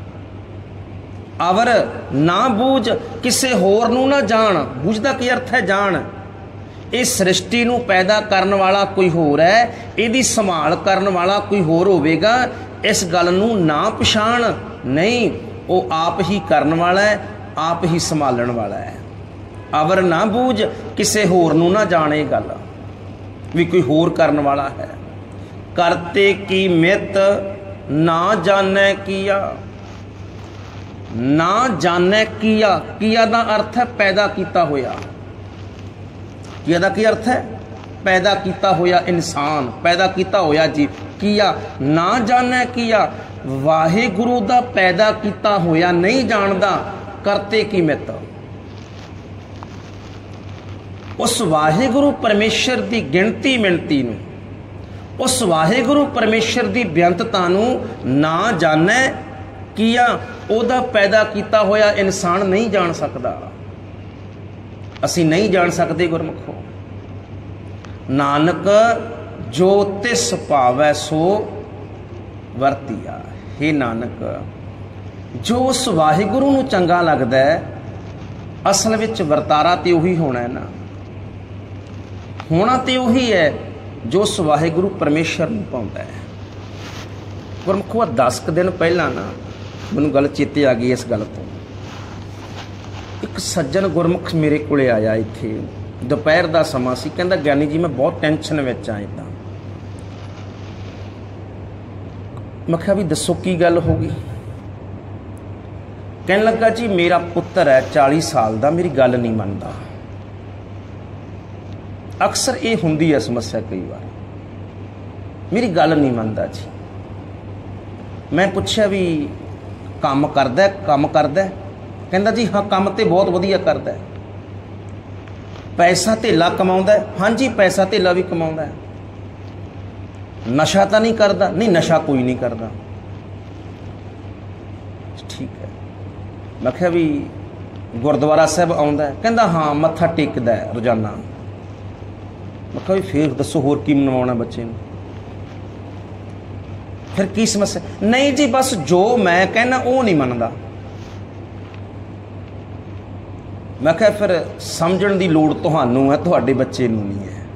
अवर ना बूझ, किसे होर नूं ना जान। बूझ दा की अर्थ है जान। इस सृष्टि नूं पैदा करने वाला कोई होर है, इहदी संभाल करने वाला कोई होर होवेगा, इस गल नूं ना पछाण नहीं। वो आप ही करने वाला है, आप ही संभालण वाला है। अवर ना बूझ, किसे होर नूं ना जाने गल भी कोई होर करने वाला है। करते की मित ना जाने किया, ना जाने किया, किया दा अर्थ है पैदा किया होया। किया दा की अर्थ है पैदा किया होया इंसान, पैदा किया होया जी। किया ना जाने किया, वाहिगुरु दा पैदा किया होया नहीं जानदा, करते की मित। उस वाहिगुरु परमेश्वर की गिणती मिणती नूं, उस वाहिगुरु परमेश्वर की बेअंतता नूं ना जाने किया, ओदा पैदा किया होया इंसान नहीं जान सकता। असी नहीं जान सकते गुरमुखो। नानक जो तिस भावै सो वरतिया। हे नानक, जो उस वाहिगुरु नूं चंगा लगदा है, असल विच वरतारा ते उही होना है ना, होना ते उही है जो उस वाहिगुरु परमेश्वर नूं पाउंदा है। गुरमुखो 10 दिन पहला ना मैनूं गल चेते आ गई। इस गल तो एक सज्जन गुरमुख मेरे कोले आया, इत्थे दोपहर का समा सी, कहंदा ज्ञानी जी मैं बहुत टेंशन विच आ। इदां मैं कहा भी दसो की गल हो गई। कहन लगा जी मेरा पुत्र है 40 साल का, मेरी गल नहीं मनता। अक्सर ये हुंदी है समस्या, कई बार मेरी गल नहीं मनता जी। मैं पूछा भी काम करदा, काम करदा? कहंदा जी हाँ काम तो बहुत वधिया करदा। पैसा धेला कमाउंदा है, हाँ जी पैसा धेला भी कमाउंदा है। नशा तो नहीं करता, नहीं नशा कोई नहीं करता। ठीक है, मैं क्या भी गुरुद्वारा साहब आउंदा है, कहंदा हाँ मत्था टेकदा है रोजाना। मैं क्या भी फिर दसो होर की मनवाउणा बच्चे नूं, फिर की समस्या? नहीं जी बस जो मैं कहना वो नहीं मनदा। मैं क्या फिर समझण दी लोड़ तुहानूं है, तुहाडे बच्चे नूं नहीं है।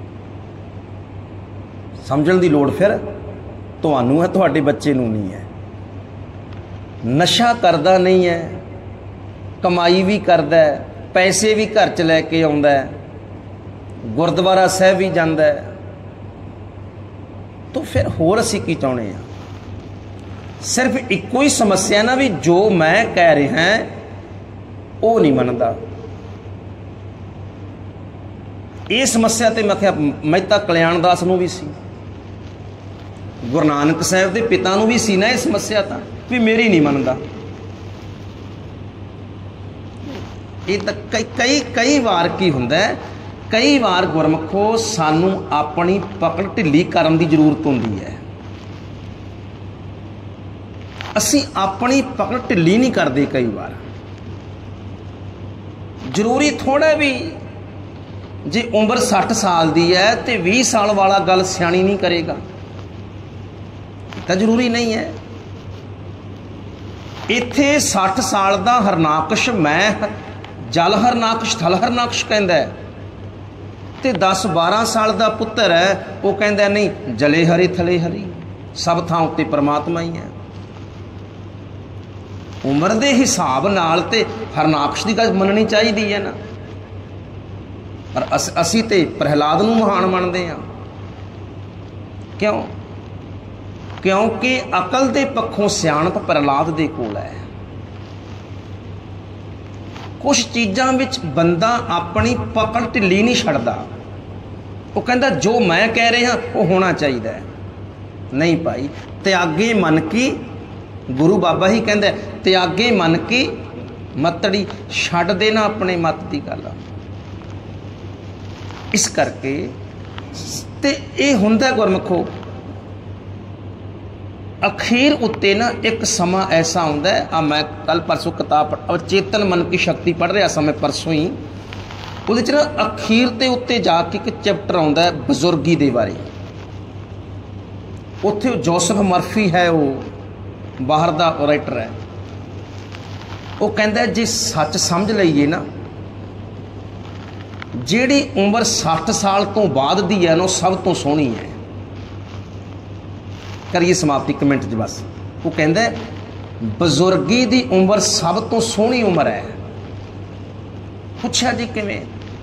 समझण दी लोड़ फिर तुहानूं है, तुहाडे बच्चे नूं नहीं है। नशा करदा नहीं है, कमाई भी करदा है, पैसे भी घर च लैके आउंदा है, गुरुद्वारा साहब भी जांदा है, तो फिर होर असीं की चाहुंदे आ? सिर्फ इक्को ही समस्या ना भी जो मैं कह रहा वो नहीं मनदा। ये समस्या तो मैं क्या मेहता कल्याण दास नूं भी सी, गुरु नानक साहब के पिता नूं भी सी ना ये समस्या, तो भी मेरी नहीं मनदा। ये तो कई कई बार की हुंदा है, कई बार गुरमुखो सानू अपनी पकड़ ढिली करन दी जरूरत हुंदी है। असी अपनी पकड़ ढिली नहीं करते। कई बार जरूरी थोड़ा भी जे उम्र 60 साल दी है तो 20 साल वाला गल सियाणी नहीं करेगा, तो जरूरी नहीं है। इत्थे 60 साल का हरनाकश मैं जल हरनाकश थल हरनाकश कहंदा है, ते 10-12 साल का पुत्र है वो कहंदा नहीं जले हरे थले हरी, सब थां उत्ते परमात्मा ही है। उम्र के हिसाब नाल ते हरनाकश की गल मननी चाहिए है ना। पर असी ते प्रहलाद नूं महान मनते हैं। क्यों? क्योंकि अकल के पक्षों सियाणप प्रहलाद दे कोल है। कुछ चीज़ां विच बंदा अपनी पकड़ ढिली नहीं छड्डदा। वो कहंदा जो मैं कह रहा वो होना चाहिए। नहीं भाई, त्यागे मन की, गुरु बाबा ही कहंदा त्यागे मन की मतड़ी, छड्ड देना अपने मत की गल। इस करके ते ये हुंदा गुरमुखो अखीर उत्ते ना एक समा ऐसा आउंदा है। आ मैं कल परसों किताब चेतन मन की शक्ति पढ़ रहा सा मैं परसों ही, उहदे च ना अखीर ते उत्ते जाके एक चैप्टर आउंदा है बजुर्गी दे बारे। उत्थे जोसेफ मर्फी है, वो बाहर दा राइटर है, वो कहंदा जे सच समझ लईए ना, जिहड़ी उम्र 60 साल तो बाद दी है ना सब तो सोहनी है। करिए समाप्ति कमेंट च बस। वो कहंदा बजुर्गी दी उम्र सब तो सोहनी उम्र है। पुछया जी किवें?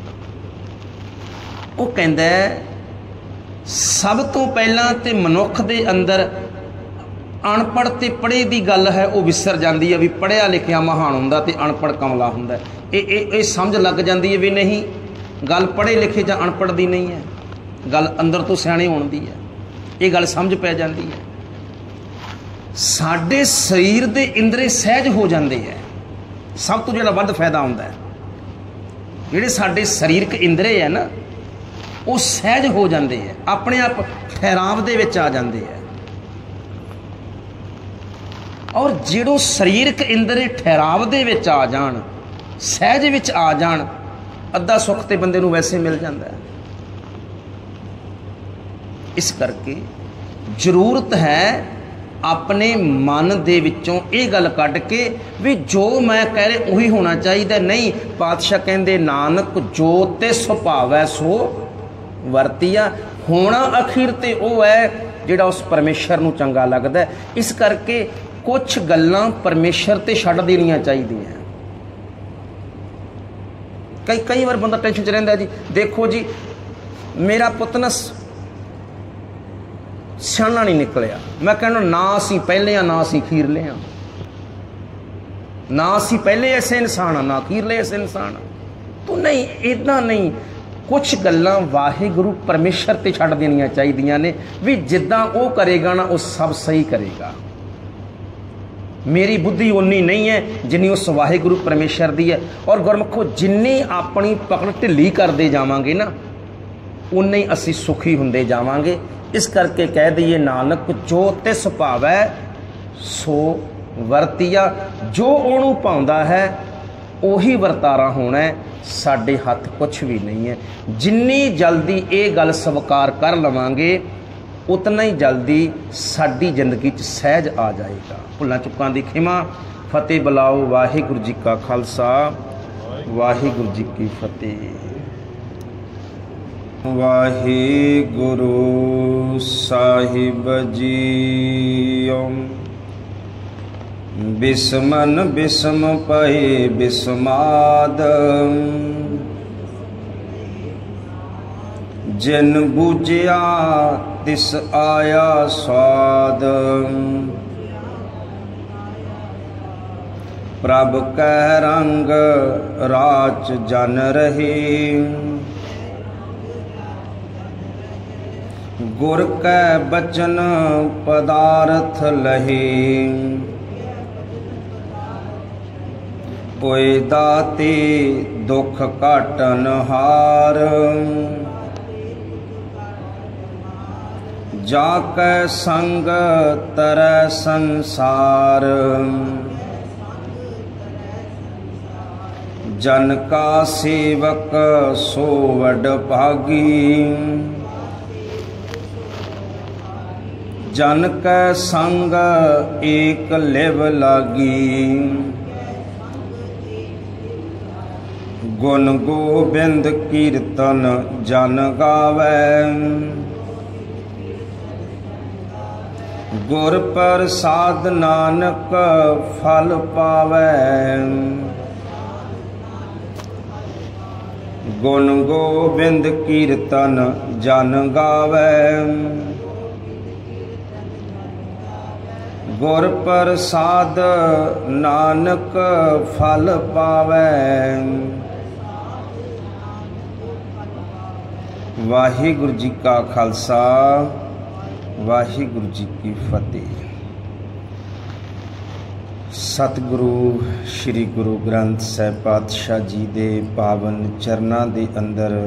वो कहंदा सब तो पहला ते मनुख दे अंदर अनपढ़ ते पढ़े दी गल है वो विसर जाती है भी पढ़िया लिखिया महान हुंदा ते अनपढ़ कमला हुंदा। ये समझ लग जाती है भी नहीं गल पढ़े लिखे या अनपढ़ दी नहीं है, गल अंदर तो सियाणे होण दी है। ये गल समझ पै जाती है। साडे शरीर दे इंद्रे सहज हो जाते हैं। सब तो जिहड़ा वध फायदा हुंदा है, जिहड़े साडे शरीरक इंद्रे है ना वो सहज हो जाते हैं, अपने आप ठहराव दे विच आ जाते हैं। और जिहड़ो शरीरक इंद्रे ठहराव दे विच आ जाण, सहज विच आ जाण, अद्धा सुख ते बंदे नूं वैसे मिल जाता है। इस करके जरूरत है अपने मन दे विचों ये गल कढ के भी जो मैं कह रहा उही होना चाहिए। नहीं, पातशाह कहंदे नानक जो ते सुभावै सो वरतिया। होना अखीर ते वो है जिहड़ा उस परमेश्वर नूं चंगा लगदा है। इस करके कुछ गल्लां परमेश्वर ते छड्ड देणियां चाहीदियां। कई बार बंदा टेंशन च रहिंदा जी, देखो जी मेरा पुत ना सियाणा नहीं निकलिया। मैं कहना ना असीं पहले ना असीं खीरले हाँ, ना असीं पहले ऐसे इंसान हाँ ना खीरले ऐसे इंसान। तो नहीं, इदा नहीं। कुछ गल्लां वाहिगुरू परमेश्वर ते छड्ड देणियां चाहीदियां ने भी जिद्दां वो करेगा ना वो सब सही करेगा। मेरी बुद्धि उन्नी नहीं है जिन्नी उस वाहिगुरु परमेश्वर दी है। और गुरमुखो जिन्नी अपनी पकड़ ढिली करते जावांगे ना उन्ने ही असी सुखी हुंदे जावांगे। इस करके कह दईए नानक जो तिस भावै सो वरतिया, जो ओनू पाउंदा है उही वरतारा होना है, साडे हथ कुछ भी नहीं है। जिन्नी जल्दी ये गल स्वीकार कर लवांगे उतना ही जल्दी साडी जिंदगी च सहज आ जाएगा। भुल्लां चुक्कां दी खिमा। फतेह बुलाओ। वाहिगुरू जी का खालसा वाहिगुरू जी की फतेह। वाहिगुरू साहिब जी बिस्मन बिस्म पए बिस्माद, जिन बूझिया तिस आया स्वाद। प्रभ कह रंग राच जन रही, गुर कै बचन पदार्थ लही। कोई दाते दुख काटन हार, जाकै संग तरह संसार। जन का सेवक सो वड भागी, जन कै संग एक लिव लागी। गुण गोबिंद कीर्तन जन गावै, गुर प्रसाद नानक फल पावै। गुण गोबिंद कीर्तन जन गावै, गुर प्रसाद नानक फल पावै। वाहिगुरू जी का खालसा वाहिगुरू जी की फतेह। सतगुरु श्री गुरु ग्रंथ साहिब पातशाह जी दे पावन चरनां दे अंदर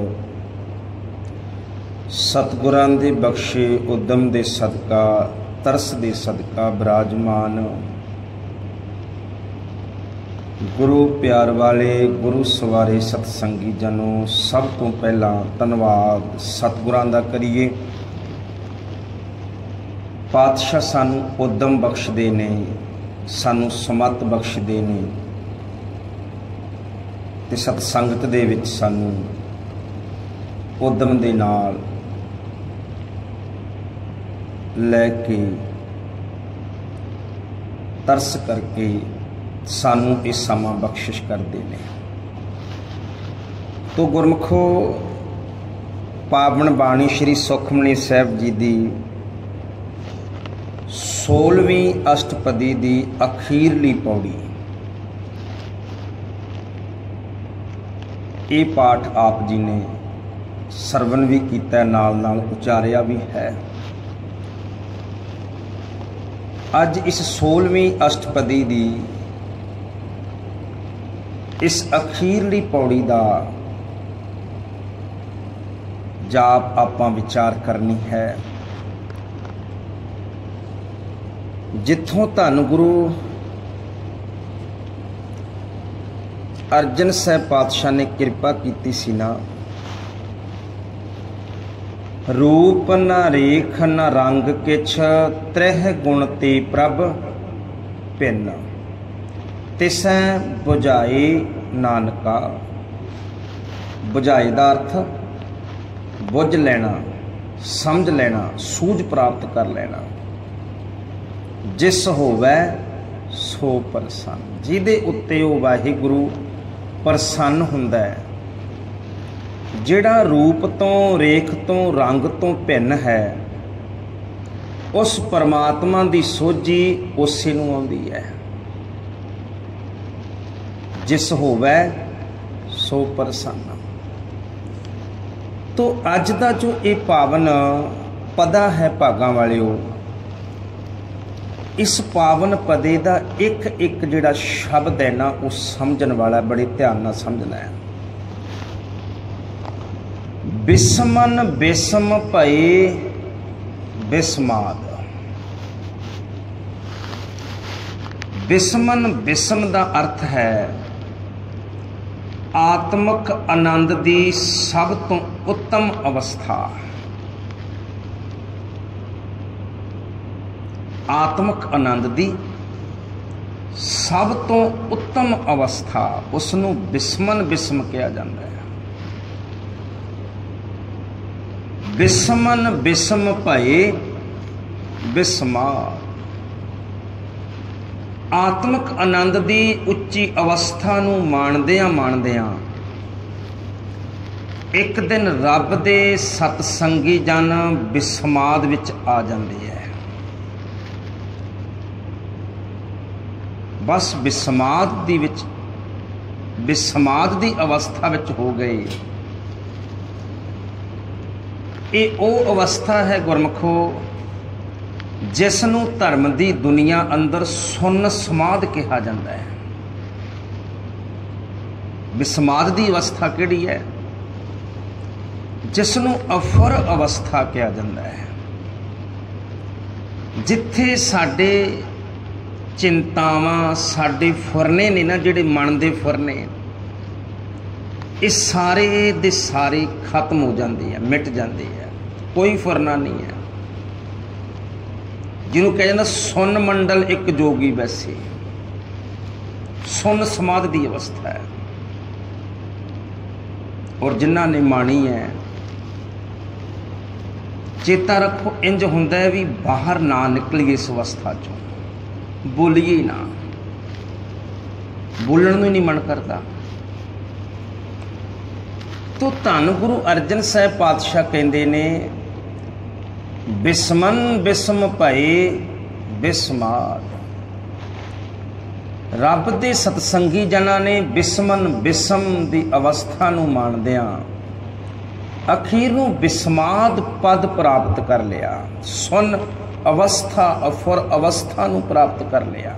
सतगुरां दे बख्शे उद्यम दे सदका तरस दे सदका विराजमान गुरु प्यार वाले गुरु सवारे सतसंगी जनों, सब तो पहला धन्नवाद सतगुरां दा करिए। पातशाह सानू उद्यम बख्शदे ने, सानू समत बख्शदे ने ते सतसंगत दे विच सानू उद्यम दे नाल लैके तरस करके सानू ये समा बख्शिश करते हैं। तो गुरमुखो पावन बाणी श्री सुखमनी साहिब जी दी 16वीं अष्टपदी दी अखीरली पौड़ी, ये पाठ आप जी ने सरवण भी किया, नाल नाल उचारिया भी है। अज इस 16वीं अष्टपदी दी इस अखीरली पौड़ी का जाप आपां विचार करनी है। जिथों धन गुरु अर्जन साहिब पातशाह ने कृपा की सी ना, रूप न रेख न रंग किछ, त्रह गुण ते प्रभ भिन्न। तिसै बुझाए नानका, बुझाए का अर्थ बुझ लेना, समझ लेना, सूझ प्राप्त कर लेना। जिस होवै सो प्रसन्न, जिहदे उत्ते वो वाहिगुरु प्रसन्न हुंदा है। जिहड़ा रूप तो रेख तो रंग तो भिन्न है, उस परमात्मा की सोझी उसे नूं आउंदी है। जिस होवै सो प्रसन्न। तो अज का जो ये पावन पदा है भागां वालिओ, इस पावन पदे का एक एक जिहड़ा शब्द है ना वो समझण वाला बड़े ध्यान नाल समझना है। बिस्मन बिस्म भए बिस्माद। बिस्मन बिस्म का अर्थ है आत्मक आनंद की सब तो उत्तम अवस्था। आत्मक आनंद की सब तो उत्तम अवस्था उसनूं बिस्मन बिस्म कहा जाता है। बिस्मन बिस्म भए बिस्माद। आत्मक आनंद की उच्ची अवस्था नूं माणदियां माणदियां एक दिन रब दे सतसंगी जन बिस्माद विच आ जांदे है। बस बिस्माद दी विच बिस्माद दी अवस्था विच हो गए। ये वो अवस्था है गुरमुखो जिसनूं धर्म की दुनिया अंदर सुन समाध कहा जाता है। बिस्माद की अवस्था किहड़ी है? जिसनूं अफर अवस्था कहा जाता है, जिथे साडे चिंतावां साडे फुरने ने ना जिहड़े मन दे फुरने ये सारे दे सारे खत्म हो जाते हैं, मिट जाते हैं, कोई फुरना नहीं है। जिन्हों कहा जाता सुन मंडल एक जोगी वैसे सुन समाध की अवस्था है। और जिन्हों ने माणी है चेता रखो इंज हुंदा है भी बाहर ना निकलीए इस अवस्था चो, बोलीए ना, बोलण नूं नहीं मन करता। तो धन गुरु अर्जन साहब पातशाह कहते ने बिस्मन बिस्म भए बिस्माद। रब दे सतसंगी जना ने बिस्मन बिस्म की अवस्था नूं माणदियां अखीर नूं बिस्माद पद प्राप्त कर लिया। सुन अवस्था अफर अवस्था नूं प्राप्त कर लिया।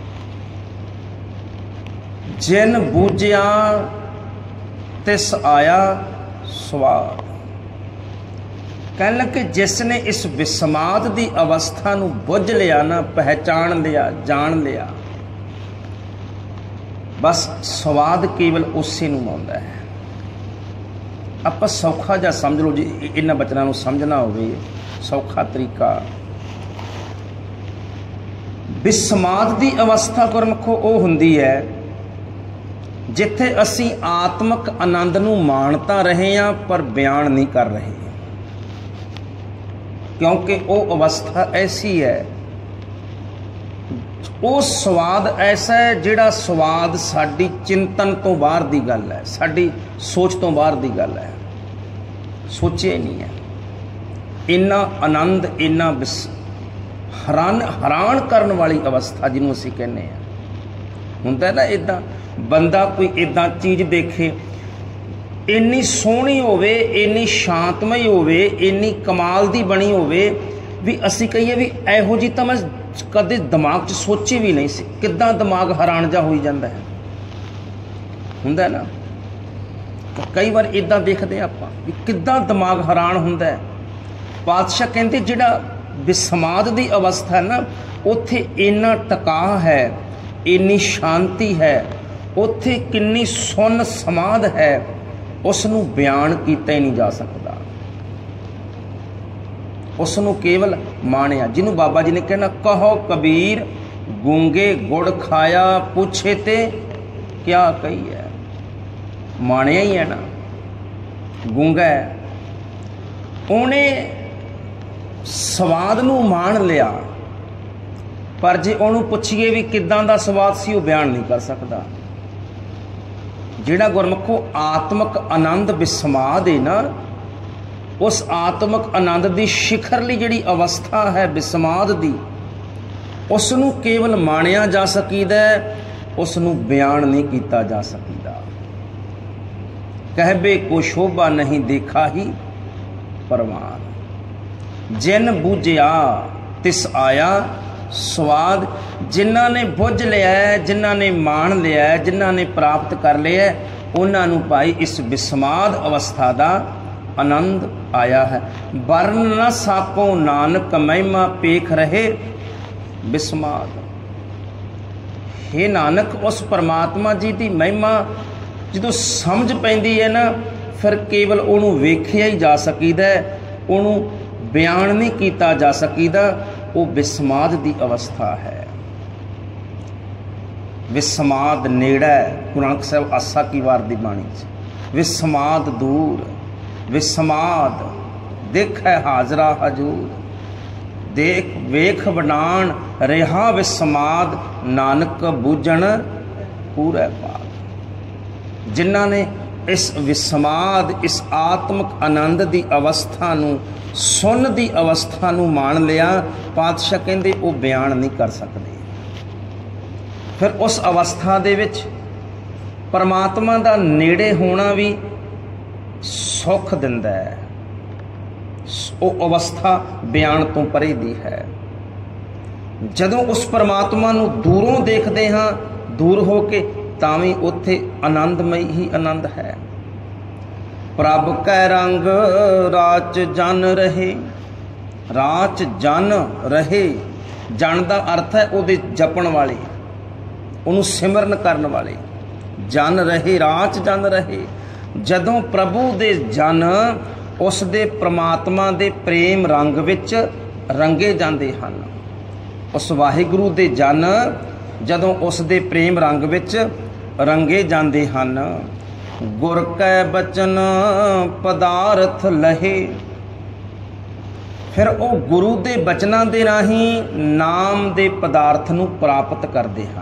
जिन बूझिया तिस आया स्वाद। कह लगे जिसने इस बिस्माद की अवस्था नूं बुझ लिया ना, पहचान लिया, जान लिया, बस स्वाद केवल उसे नूं आउंदा है। आप सौखा जा समझ लो जी, इन्हां बचनां नूं समझना होवे सौखा तरीका। बिस्माद की अवस्था गुरमुखो वो हुंदी है जिथे असी आत्मक आनंद नूं माणता रहे हैं पर बयान नहीं कर रहे, क्योंकि वो अवस्था ऐसी है, वो स्वाद ऐसा है जिहड़ा स्वाद साडी चिंतन तो बाहर दी गल है, साडी सोच तो बाहर दी गल है, सोचे ही नहीं है। इन्ना आनंद इन्ना हैरान करने वाली अवस्था जिन्हों असीं कहने हैं। हुंदा ना इदां बंदा कोई इदां चीज़ देखे इन्नी सोहनी होवे, इन्नी शांतमई होवे, इन्नी कमाल दी बनी होवे भी असीं कहिए भी इहो जी तां मैं कदे दिमाग 'च सोची भी नहीं सी। किद्दां दिमाग हैरान जा होई जांदा है, हुंदा ना। कई बार इदां देखदे आपां भी किद्दां दिमाग हैरान हुंदा है। पातशाह कहंदे जिहड़ा बिस्माद की अवस्था है ना, उत्थे इन्ना टका है, इन्नी शांति है, उत्थे किन्नी सुन समाध है, उसनूं बयान किया ही नहीं जा सकता। उसनूं केवल माणिया, जिन्हों बाबा जी ने कहना कहो कबीर गूंगे गुड़ खाया पूछे ते क्या कही है। माणिया ही है ना, गूंगा है, उन्हें स्वाद नूं माण लिया, पर जे उन्होंने पुछिए भी किदां दा स्वाद सी वो बयान नहीं कर सकता। जिहड़ा गुरमुखो आत्मक आनंद बिस्माद है ना, उस आत्मक आनंद की शिखरली जिहड़ी अवस्था है बिस्माद की, उसनूं केवल माणिया जा सकीदा, उसनूं बयान नहीं किया जा सकीदा। कहबे को शोभा नहीं देखा ही परवान। जिन बूझिया तिस आया स्वाद। जिन्हां ने बुझ लिया है, जिन्हां ने मान लिया है, जिन्हां ने प्राप्त कर लिया है, उन्होंने भाई इस विस्माद अवस्था का आनंद आया है। वर्ण न साको नानक महिमा पेख रहे विस्माद। हे नानक, उस परमात्मा जी की महिमा जो समझ पैंदी है ना, फिर केवल उन्होंने वेखिया ही जा सकीदा, उन्होंने बयान नहीं किया जा सकीदा। वो विस्माद की अवस्था है। विस्माद नेड़ा, गुरु नानक साहब आसा की वार दी बाणी च, विस्माद दूर, विस्माद देखै हाजरा हजूर, देख वेख बनान रिहा विस्माद, नानक बूझण पूरे पाद। जिन्हां ने इस विस्माद, इस आत्मक आनंद की अवस्था नूं, सुन की अवस्था नूं मान लिया, पातशाह कहंदे वो बयान नहीं कर सकते। फिर उस अवस्था दे विच परमात्मा का नेड़े होना भी सुख दिंदा है। वो अवस्था बयान तो परे दी है। जदों उस परमात्मा नूं दूरों देखते हाँ, दूर हो के, तां भी उत्थे आनंदमय ही आनंद है। प्रभ कै रंग राच जन रहे, राच जन रहे, जन का अर्थ है उहदे जपण वाले, उन्होंने सिमरन करने वाले। जन रहे, राच जन रहे। जदों प्रभु दे जन उस दे परमात्मा दे प्रेम रंग विच रंगे जाते हैं, उस वाहिगुरु दे जन जदों उस दे प्रेम रंग विच रंगे जाते हैं। गुर कै बचन पदार्थ लहे, फिर वो गुरु दे बचना दे राही नाम दे पदार्थ नूं प्राप्त करते हैं।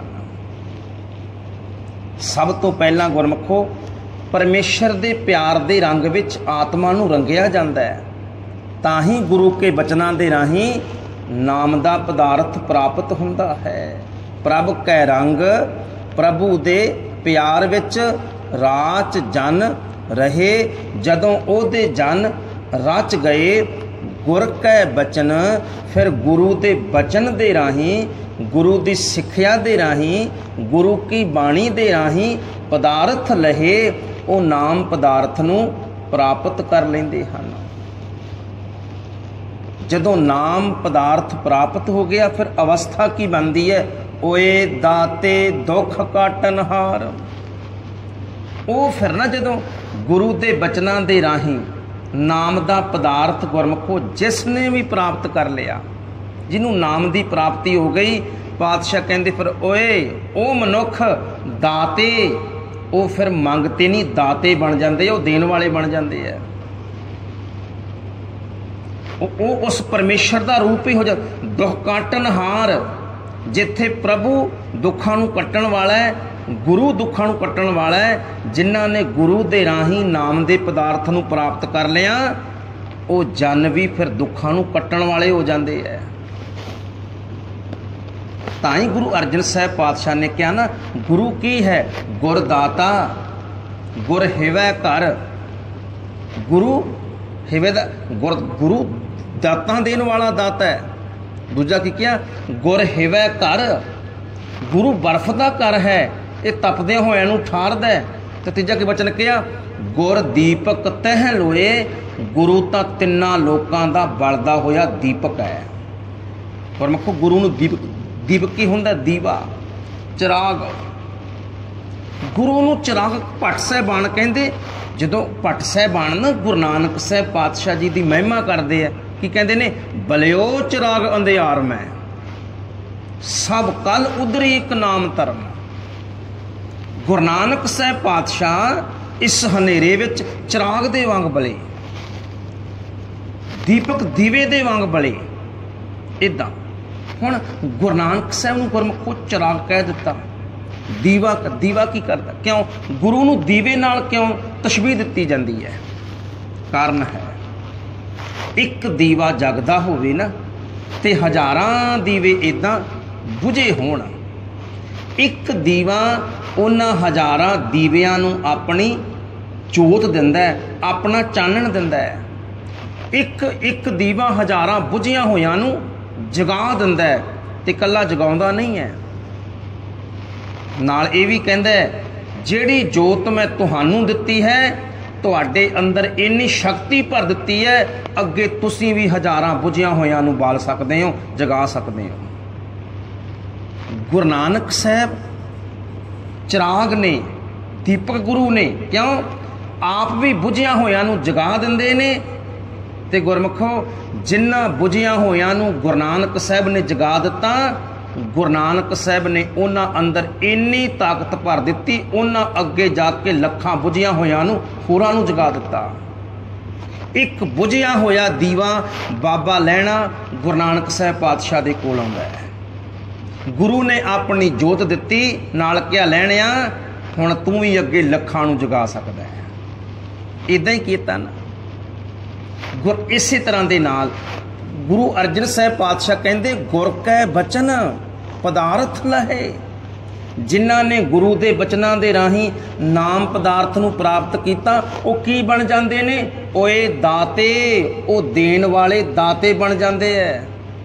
सब तो पहला गुरमुखो परमेश्वर दे प्यार दे रंग विच आत्मा नूं रंगिया जाता है, तां ही गुरु के बचना दे राही नाम दा पदार्थ प्राप्त हुंदा है। प्रभ कै रंग, प्रभु दे प्यार विच राच जन रहे। जदों ओहदे जन रच गए, गुर कै बचन, फिर गुरु दे बचन दे राही, गुरु की सिक्ख्या दे राही, गुरु की बाणी दे राही पदार्थ लहे, वो नाम पदार्थ नूं प्राप्त कर लेंदे हन। जदों नाम पदार्थ प्राप्त हो गया, फिर अवस्था की बनती है, ओए दाते दुख काटनहार। वो फिर ना जदों गुरु के बचना दे राही नाम का पदार्थ गुरमुखो जिसने भी प्राप्त कर लिया, जिन्हों नाम की प्राप्ति हो गई, पातशाह कहते फिर ओए ओ मनुख दाते, वो फिर मंगते नहीं, दाते बन जाते, वो देने वाले बन जाते हैं। वो उस परमेश्वर का रूप ही हो जाता। दुख काटनहार, जिथे प्रभु दुखों नूं कट्टण वाला है, गुरु दुखों नूं कट्टण वाला है। जिन्हां ने गुरु दे राही नाम दे पदार्थ नूं प्राप्त कर लिया, वो जन भी फिर दुखों नूं कट्टण वाले हो जाते हैं। ताई गुरु अर्जन साहब पातशाह ने कहा ना, गुरु की है गुरदाता, गुर हिवै घर। गुरु हिवे दा गुरु दाता देने वाला दाता है। दूजा की क्या, गुर हिवै घर, गुरु बर्फ का घर है, ये तपदे होया नूं ठारदा है। तो तीजा के वचन क्या, गुर दीपक तह लोए, गुरु तो तिन्ना लोकां दा बलदा होया दीपक है। पर मखो गुरु नूं दीपक, दीपक की हुंदा दीवा, चिराग। गुरु नूं चिराग भट्ट साहिबान कहंदे। जदों भट्ट साहिबान ना गुरु नानक साहब पातशाह जी की महिमा करते हैं, की कहते ने, बलियो चिराग अंधियार में, सब कल उधरी एक नाम धर्म। गुरु नानक साहब पातशाह इस हनेरे विच चिराग दे वांग बले, दीपक दीवे दे वांग बले। इदां हुण गुरु नानक साहब नूं गुरमुखो चिराग कह दिता। दीवा, दीवा की करता, क्यों गुरु नूं दीवे नाल क्यों तशबीह दिती जाती है? कारण है, एक दीवा जगदा होवे ना, ते हज़ारां दीवे इदां बुझे होण। एक दीवा उन्हां हज़ारां दीवियां नूं अपनी जोत दिंदा है, अपना चानण दिंदा है। एक एक दीवा हज़ारां बुझियां होइयां नूं जगा दिंदा है। ਤੇ ਕੱਲਾ ਜਗਾਉਂਦਾ ਨਹੀਂ ਹੈ, ਨਾਲ ਇਹ ਵੀ ਕਹਿੰਦਾ ਜਿਹੜੀ ਜੋਤ ਮੈਂ ਤੁਹਾਨੂੰ ਦਿੱਤੀ ਹੈ ਤੁਹਾਡੇ ਅੰਦਰ ਇੰਨੀ ਸ਼ਕਤੀ ਭਰ ਦਿੱਤੀ ਹੈ, ਅੱਗੇ ਤੁਸੀਂ ਵੀ ਹਜ਼ਾਰਾਂ ਬੁਝਿਆ ਹੋਇਆਂ ਨੂੰ ਬਾਲ ਸਕਦੇ ਹੋ, ਜਗਾ ਸਕਦੇ ਹੋ। ਗੁਰੂ ਨਾਨਕ ਸਾਹਿਬ ਚਿਰਾਗ ਨੇ, ਦੀਪਕ ਗੁਰੂ ਨੇ, ਕਿਉਂ ਆਪ ਵੀ ਬੁਝਿਆ ਹੋਇਆਂ ਨੂੰ ਜਗਾ ਦਿੰਦੇ ਨੇ। ਤੇ ਗੁਰਮੁਖੋ ਜਿਨ੍ਹਾਂ ਬੁਝਿਆ ਹੋਇਆਂ ਨੂੰ ਗੁਰੂ ਨਾਨਕ ਸਾਹਿਬ ਨੇ ਜਗਾ ਦਿੱਤਾ, ਗੁਰੂ ਨਾਨਕ ਸਾਹਿਬ ਨੇ ਉਹਨਾਂ ਅੰਦਰ ਇੰਨੀ ਤਾਕਤ ਭਰ ਦਿੱਤੀ, ਉਹਨਾਂ ਅੱਗੇ ਜਾ ਕੇ ਲੱਖਾਂ ਬੁਝਿਆ ਹੋਇਆਂ ਨੂੰ ਹੋਰਾਂ ਨੂੰ ਜਗਾ ਦਿੱਤਾ। ਇੱਕ ਬੁਝਿਆ ਹੋਇਆ ਦੀਵਾ ਬਾਬਾ ਲੈਣਾ ਗੁਰੂ ਨਾਨਕ ਸਾਹਿਬ ਪਾਤਸ਼ਾਹ ਦੇ ਕੋਲ ਆਉਂਦਾ ਹੈ। ਗੁਰੂ ਨੇ ਆਪਣੀ ਜੋਤ ਦਿੱਤੀ, ਨਾਲ ਕਿਹਾ ਲੈਣਿਆ ਹੁਣ ਤੂੰ ਵੀ ਅੱਗੇ ਲੱਖਾਂ ਨੂੰ ਜਗਾ ਸਕਦਾ ਹੈ। ਇੱਦਾਂ ਹੀ ਕੀਤਾ ਨਾ ਇਸੇ ਤਰ੍ਹਾਂ ਦੇ ਨਾਲ ਗੁਰੂ ਅਰਜਨ ਸਾਹਿਬ ਪਾਤਸ਼ਾਹ ਕਹਿੰਦੇ ਗੁਰ ਕੈ ਬਚਨ ਪਦਾਰਥ ਲਹੇ। ਜਿਨ੍ਹਾਂ ਨੇ ਗੁਰੂ ਦੇ ਬਚਨਾਂ ਦੇ ਰਾਹੀਂ ਨਾਮ ਪਦਾਰਥ ਨੂੰ ਪ੍ਰਾਪਤ ਕੀਤਾ, ਉਹ ਕੀ ਬਣ ਜਾਂਦੇ ਨੇ? ਓਏ ਦਾਤੇ, ਉਹ ਦੇਣ ਵਾਲੇ ਦਾਤੇ ਬਣ ਜਾਂਦੇ ਐ।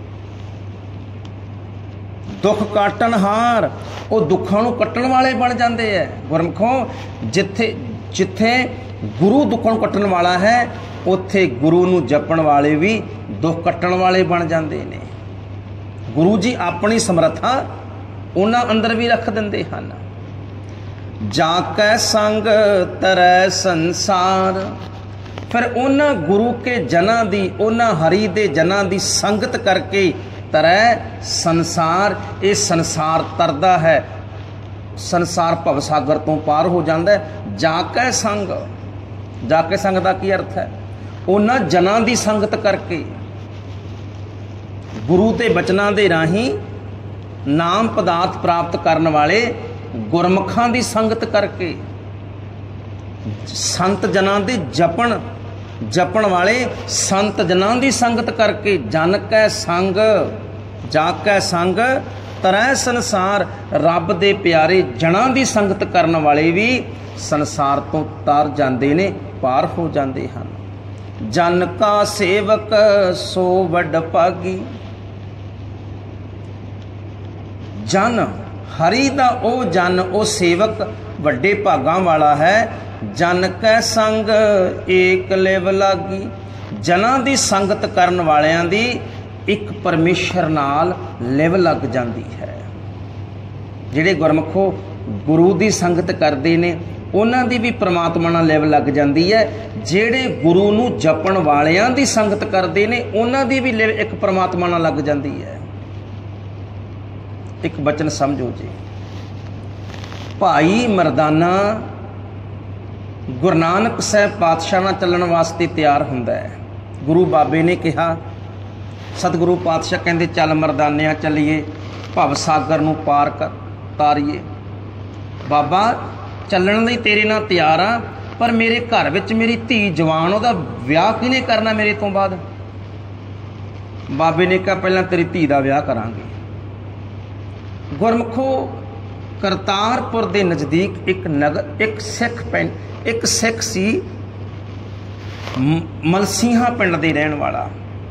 ਦੁੱਖ ਕਾਟਣਹਾਰ, ਉਹ ਦੁੱਖਾਂ ਨੂੰ ਕੱਟਣ ਵਾਲੇ ਬਣ ਜਾਂਦੇ ਐ। ਗੁਰਮੁਖੋਂ ਜਿੱਥੇ ਜਿੱਥੇ ਗੁਰੂ ਦੁੱਖਾਂ ਨੂੰ ਕੱਟਣ ਵਾਲਾ ਹੈ, ਉੱਥੇ ਗੁਰੂ ਨੂੰ ਜਪਣ ਵਾਲੇ ਵੀ ਦੁੱਖ ਕੱਟਣ ਵਾਲੇ ਬਣ ਜਾਂਦੇ ਨੇ। ਗੁਰੂ ਜੀ ਆਪਣੀ ਸਮਰੱਥਾ ਉਹਨਾਂ ਅੰਦਰ ਵੀ ਰੱਖ ਦਿੰਦੇ ਹਨ। ਜਾ ਕੈ ਸੰਗ ਤਰੈ ਸੰਸਾਰ, ਫਿਰ ਉਹਨਾਂ ਗੁਰੂ ਕੇ ਜਨਾਂ ਦੀ, ਉਹਨਾਂ ਹਰੀ ਦੇ ਜਨਾਂ ਦੀ ਸੰਗਤ ਕਰਕੇ ਤਰੈ ਸੰਸਾਰ, ਇਹ ਸੰਸਾਰ ਤਰਦਾ ਹੈ, ਸੰਸਾਰ ਭਵ ਸਾਗਰ ਤੋਂ ਪਾਰ ਹੋ ਜਾਂਦਾ ਹੈ। ਜਾ ਕੈ ਸੰਗ, ਜਾ ਕੇ ਸੰਗ ਦਾ ਕੀ ਅਰਥ ਹੈ? ਉਹਨਾਂ ਜਨਾਂ ਦੀ ਸੰਗਤ ਕਰਕੇ, ਗੁਰੂ ਦੇ ਬਚਨਾਂ ਦੇ ਰਾਹੀਂ ਨਾਮ ਪਦਾਰਥ ਪ੍ਰਾਪਤ ਕਰਨ ਵਾਲੇ ਗੁਰਮੁਖਾਂ ਦੀ ਸੰਗਤ ਕਰਕੇ, ਸੰਤ ਜਨਾਂ ਦੇ ਜਪਣ ਵਾਲੇ ਸੰਤ ਜਨਾਂ ਦੀ ਸੰਗਤ ਕਰਕੇ। ਜਨ ਕੈ ਸੰਗ, ਜਾ ਕੈ ਸੰਗ ਤਰੈ ਸੰਸਾਰ, ਰੱਬ ਦੇ ਪਿਆਰੇ ਜਨਾਂ ਦੀ ਸੰਗਤ ਕਰਨ ਵਾਲੇ ਵੀ ਸੰਸਾਰ ਤੋਂ ਤਰ ਜਾਂਦੇ ਨੇ, ਪਾਰ ਹੋ ਜਾਂਦੇ ਹਨ। ਜਨ ਕਾ ਸੇਵਕ ਸੋ ਵੱਡ ਭਾਗੀ, ਜਨ ਹਰੀ ਦਾ ਉਹ ਜਨ, ਉਹ ਸੇਵਕ ਵੱਡੇ ਭਾਗਾਂ ਵਾਲਾ ਹੈ। ਜਨ ਕੈ ਸੰਗ ਏਕ ਲਿਵ ਲਾਗੀ, ਜਨਾਂ ਦੀ ਸੰਗਤ ਕਰਨ ਵਾਲਿਆਂ ਦੀ ਇੱਕ ਪਰਮੇਸ਼ਰ ਨਾਲ ਲਿਵ ਲੱਗ ਜਾਂਦੀ ਹੈ। ਜਿਹੜੇ ਗੁਰਮੁਖੋ ਗੁਰੂ ਦੀ ਸੰਗਤ ਕਰਦੇ ਨੇ, ਉਹਨਾਂ ਦੀ ਵੀ ਪ੍ਰਮਾਤਮਾ ਨਾਲ ਲਿਵ ਲੱਗ ਜਾਂਦੀ ਹੈ। ਜਿਹੜੇ ਗੁਰੂ ਨੂੰ ਜਪਣ ਵਾਲਿਆਂ ਦੀ ਸੰਗਤ ਕਰਦੇ ਨੇ, ਉਹਨਾਂ ਦੀ ਵੀ ਲਿਵ ਇੱਕ ਪ੍ਰਮਾਤਮਾ ਨਾਲ ਲੱਗ ਜਾਂਦੀ ਹੈ। ਇੱਕ ਬਚਨ ਸਮਝੋ ਜੀ, ਭਾਈ ਮਰਦਾਨਾ ਗੁਰੂ ਨਾਨਕ ਸਾਹਿਬ ਪਾਤਸ਼ਾਹ ਨਾਲ ਚੱਲਣ ਵਾਸਤੇ ਤਿਆਰ ਹੁੰਦਾ ਹੈ। ਗੁਰੂ ਬਾਬੇ ਨੇ ਕਿਹਾ, ਸਤਿਗੁਰੂ ਪਾਤਸ਼ਾਹ ਕਹਿੰਦੇ ਚੱਲ ਮਰਦਾਨਿਆਂ ਚੱਲੀਏ, ਭਵ ਸਾਗਰ ਨੂੰ ਪਾਰ ਕਰ ਤਾਰੀਏ। ਬਾਬਾ ਚੱਲਣ ਲਈ ਤੇਰੇ ਨਾਲ ਤਿਆਰ ਆ, ਪਰ ਮੇਰੇ ਘਰ ਵਿੱਚ ਮੇਰੀ ਧੀ ਜਵਾਨ, ਉਹਦਾ ਵਿਆਹ ਕਿਹਨੇ ਕਰਨਾ ਮੇਰੇ ਤੋਂ ਬਾਅਦ? ਬਾਬੇ ਨੇ ਕਿਹਾ ਪਹਿਲਾਂ ਤੇਰੀ ਧੀ ਦਾ ਵਿਆਹ ਕਰਾਂਗੇ। ਗੁਰਮੁਖੋ ਕਰਤਾਰਪੁਰ ਦੇ ਨਜ਼ਦੀਕ ਇੱਕ ਨਗਰ, ਇੱਕ ਸਿੱਖ ਸੀ, ਮਲਸੀਹਾ ਪਿੰਡ ਦੇ ਰਹਿਣ ਵਾਲਾ।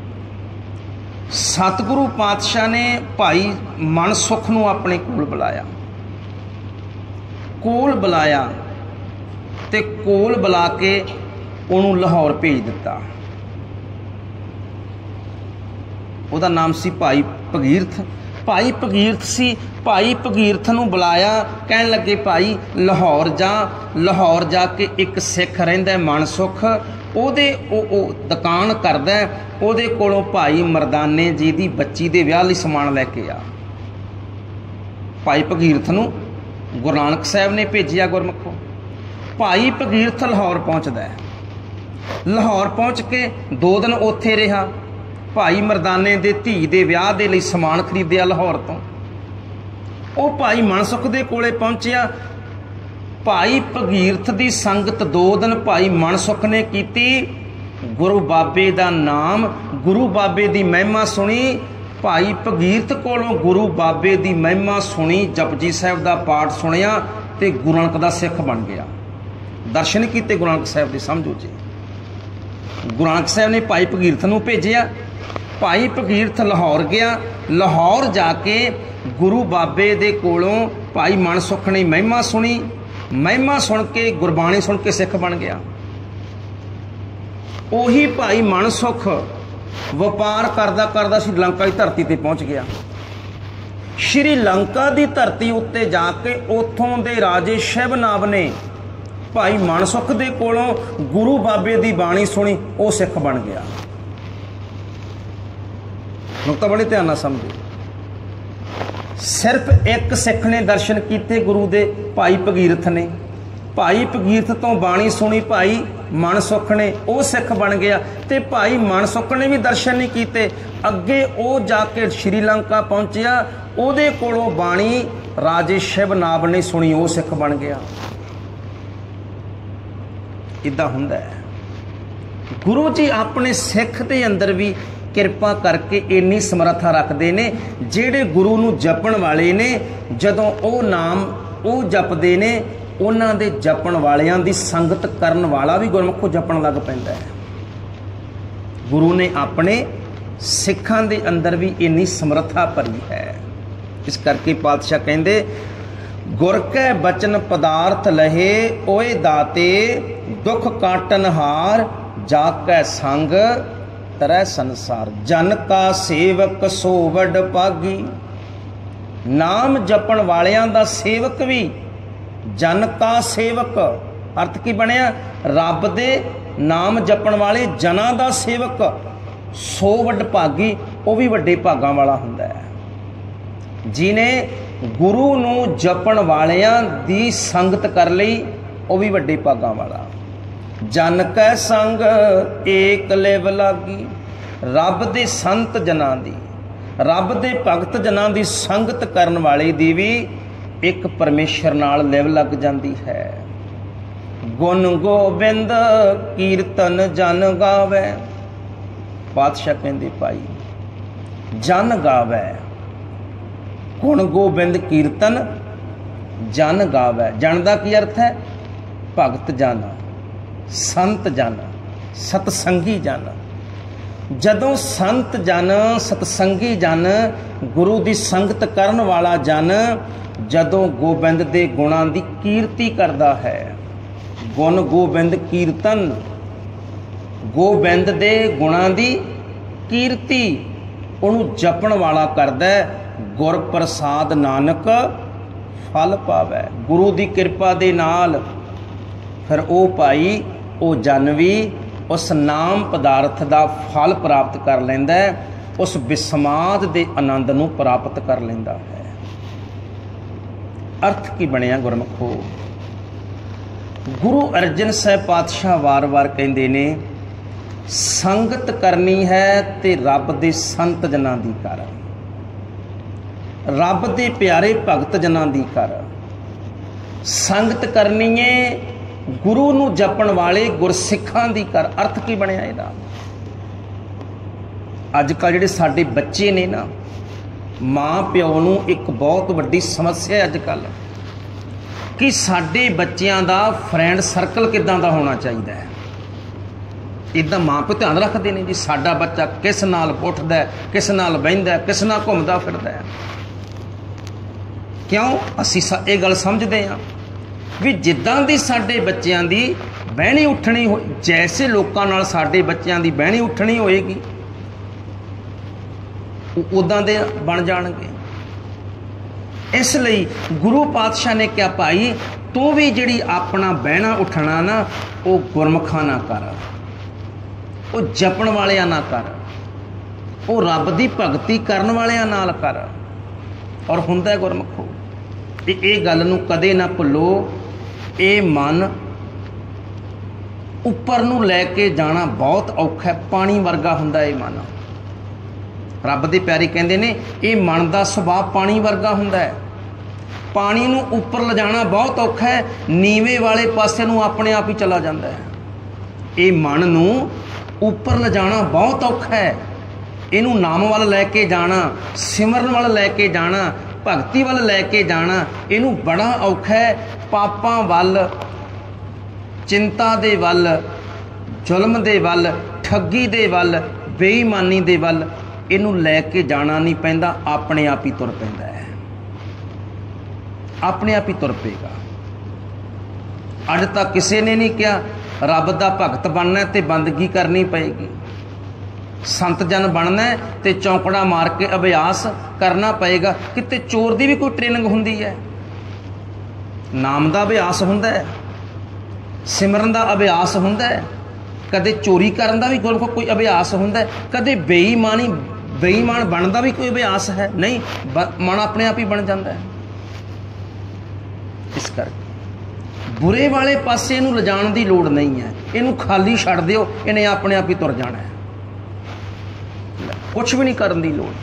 ਸਤਿਗੁਰੂ ਪਾਤਸ਼ਾਹ ਨੇ ਭਾਈ ਮਨਸੁਖ ਨੂੰ ਆਪਣੇ ਕੋਲ ਬੁਲਾਇਆ ਤੇ ਕੋਲ ਬੁਲਾ ਕੇ ਉਹਨੂੰ ਲਾਹੌਰ ਭੇਜ ਦਿੱਤਾ। ਉਹਦਾ ਨਾਮ ਸੀ ਭਾਈ ਭਗੀਰਥ। ਭਾਈ ਭਗੀਰਥ ਸੀ। ਭਾਈ ਭਗੀਰਥ ਨੂੰ ਬੁਲਾਇਆ, ਕਹਿਣ ਲੱਗੇ ਭਾਈ ਲਾਹੌਰ ਜਾ ਕੇ ਇੱਕ ਸਿੱਖ ਰਹਿੰਦਾ ਮਨਸੁਖ, ਉਹਦੇ ਉਹ ਦੁਕਾਨ ਕਰਦਾ, ਉਹਦੇ ਕੋਲੋਂ ਭਾਈ ਮਰਦਾਨੇ ਜੀ ਦੀ ਬੱਚੀ ਦੇ ਵਿਆਹ ਲਈ ਸਮਾਨ ਲੈ ਕੇ ਆ। ਭਾਈ ਭਗੀਰਥ ਨੂੰ ਗੁਰੂ ਨਾਨਕ ਸਾਹਿਬ ਨੇ ਭੇਜਿਆ। ਗੁਰਮੁਖੋ ਭਾਈ ਭਗੀਰਥ ਲਾਹੌਰ ਪਹੁੰਚਦਾ ਹੈ। ਲਾਹੌਰ ਪਹੁੰਚ ਕੇ 2 ਦਿਨ ਉੱਥੇ ਰਿਹਾ। ਭਾਈ ਮਰਦਾਨੇ ਦੇ ਧੀ ਦੇ ਵਿਆਹ ਦੇ ਲਈ ਸਮਾਨ ਖਰੀਦਿਆ ਲਾਹੌਰ ਤੋਂ। ਉਹ ਭਾਈ ਮਨਸੁਖ ਦੇ ਕੋਲੇ ਪਹੁੰਚਿਆ। ਭਾਈ ਭਗੀਰਥ ਦੀ ਸੰਗਤ 2 ਦਿਨ ਭਾਈ ਮਨਸੁਖ ਨੇ ਕੀਤੀ। ਗੁਰੂ ਬਾਬੇ ਦਾ ਨਾਮ, ਗੁਰੂ ਬਾਬੇ ਦੀ ਮਹਿਮਾ ਸੁਣੀ। ਭਾਈ ਭਗੀਰਥ ਕੋਲੋਂ ਗੁਰੂ ਬਾਬੇ ਦੀ ਮਹਿਮਾ ਸੁਣੀ, ਜਪਜੀ ਸਾਹਿਬ ਦਾ ਪਾਠ ਸੁਣਿਆ ਤੇ ਗੁਰੂ ਨਾਨਕ ਦਾ ਸਿੱਖ ਬਣ ਗਿਆ। ਦਰਸ਼ਨ ਕੀਤੇ ਗੁਰੂ ਨਾਨਕ ਸਾਹਿਬ ਦੇ। ਸਮਝੋ ਜੀ, ਗੁਰੂ ਨਾਨਕ ਸਾਹਿਬ ਨੇ ਭਾਈ ਭਗੀਰਥ ਨੂੰ ਭੇਜਿਆ। भाई भगीरथ लाहौर गया। लाहौर जाके गुरु बाबे दे कोलों भाई मनसुख ने महिमा सुनी। महिमा सुन के गुरबाणी सुन के सिख बन गया। उही भाई मनसुख व्यापार करदा करदा श्रीलंका की धरती ते पहुँच गया। श्रीलंका की धरती उत्ते जाके उथों दे राजे शहबनाब ने भाई मनसुख दे कोलों गुरु बाबे की बाणी सुनी, वो सिख बन गया। नुकता बड़े ध्यान नाल समझो। सिर्फ एक सिख ने दर्शन किए गुरु दे, भाई भगीरथ ने। भाई भगीरथ तो बाणी सुनी भाई मनसुख ने, वो सिख बन गया। ते भाई मनसुख ने भी दर्शन नहीं किए, अगे वो जाके श्रीलंका पहुंचया, उहदे कोलों बाणी राजे शहबनाब ने सुनी, वो सिख बन गया। इदां हुंदा है। गुरु जी अपने सिख दे अंदर भी किरपा करके इन्नी समर्था रखते ने, जेड़े गुरु नूं जपण वाले ने जदों वो नाम वो जपदे ने, उन्हां दे जपण वालियां दी संगत करन वाला भी गुरमुखों जपण लग पैंदा है। गुरु ने अपने सिखां दे अंदर भी इन्नी समर्था भरी है। इस करके पातशाह कहंदे गुर कै बचन पदार्थ लहे, ओए दाते दुख काटन हार, जाकै संग तरह संसार। जन का सेवक सो वड पागी। नाम जपण वालियां दा सेवक भी, जन का सेवक अर्थ की बनया, रब दे नाम जपण वाले जना दा सेवक सो वड भागी, वो भी वड्डे भागां वाला हुंदा है। जिने गुरु नूं जपण वालियां दी संगत कर लई, वो भी वड्डे भागां वाला। जन कै संग एक लिव लागी। रब दे संत जनां दी, रब दे भगत जनां दी संगत करन वाले दी भी एक परमेश्वर नाल लिव लग जाती है। गुण गोबिंद कीर्तन जन गावै। पातशाह कहंदे भाई जन गावै, गुण गोबिंद कीर्तन जन गावै। जन का की अर्थ है? भगत जन, संत जन, सतसंगी जन। जदों संत जन, सतसंगी जन, गुरु की संगत करन वाला जन जदों गोबिंद दे गुणां दी कीर्ति करदा है, गुण गोबिंद कीर्तन, गोबिंद दे गुणां दी कीर्ति उहनूं जपण वाला करदा है, गुर प्रसाद नानक फल पावै। गुरु की कृपा दे नाल फिर वो भाई वो जन भी उस नाम पदार्थ का फल प्राप्त कर लैंदा है, उस विस्माद के आनंद नूं प्राप्त कर लैंदा है। अर्थ की बनया गुरमुखो, गुरु अर्जन साहब पातशाह वार वार कहंदे ने संगत करनी है ते रब दे संत जनां दी कर, रब दे प्यारे भगत जनां दी कर। संगत करनी है गुरु नूं जपण वाले गुरसिखां दी कर। अर्थ की बनया इहदा? अजकल जिहड़े साडे बच्चे ने ना, माँ प्यो नूं एक बहुत वड्डी समस्या है अजकल कि साडे बच्चियां दा फ्रेंड सर्कल किदां दा होना चाहिए है। इदां माँ प्यो ध्यान रखते हैं जी साडा बच्चा किस नाल उठदा है, किस नाल बहिंदा है, किस नाल घुमदा फिरदा है। क्यों? असीं ये गल समझते हैं भी जिद्दां दी साडे बच्चियां दी बहनी उठनी हो, जैसे लोकां नाल साडे बच्चियां दी बहनी उठनी होएगी उदां दे बन जाणगे। इसलिए गुरु पातशाह ने क्या भाई तू भी जिहड़ी अपना बहना उठना ना वो गुरमुखां ना कर, वो जपण वालियां ना कर, वो रब दी भगती करन वालियां नाल कर। और हुंदा गुरमुखो ये गल नूं कदे ना भुल्लो, ये मन उपर नूं लैके जाना बहुत औखा है, पानी वर्गा हुंदा ये मन। रब दे प्यारे कहंदे ने ये मन का सुभाव पानी वर्गा हुंदा है, पानी नूं उपर लिजाना बहुत औखा है, नीवे वाले पासे नूं अपने आप ही चला जाता है। ये मन नूं उपर लिजाना बहुत औखा है, इनू नाम वाल लैके जाना, सिमरन वाल लैके जाना, भगती वाल लैके जाना इनू बड़ा औखा है। पापां वाल, चिंता दे वाल, जुल्म दे वाल, ठगी दे वाल, बेईमानी दे वाल इनू लैके जाना नहीं पैंदा, अपने आप ही तुर पैंदा है, अपने आप ही तुर पेगा। अज तक किसी ने नहीं कहा रब दा भगत बनना ते बंदगी करनी पेगी, संत जन बनना ते चौंकड़ा मार के अभ्यास करना पेगा। किते चोर की भी कोई ट्रेनिंग हुंदी है, नाम का अभ्यास हुंदा है, सिमरन का अभ्यास हुंदा है, कदे चोरी करन दा भी कोई अभ्यास हुंदा है, कदे बेईमान बनने का भी कोई अभ्यास है नहीं, मन अपने आप ही बन जाता है। इस करके बुरे वाले पासे इनू लिजाण की लोड़ नहीं है, इनू खाली छड्ड दिओ, इन्हें अपने आप ही तुर जाना है, कुछ भी नहीं करने की लोड़,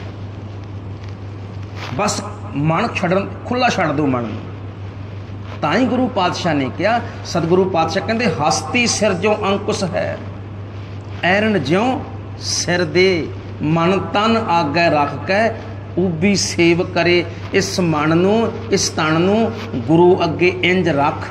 बस मन छड्डण खुला छड्ड दो मन। ताई गुरु पातशाह ने कहा, सतगुरु पातशाह कहते हस्ती सिर जो अंकुश है, ऐरन ज्यों सिर दे, मन तन आगे रख के उबी सेव करे। इस मन नू इस तन नू गुरु अगे इंज रख,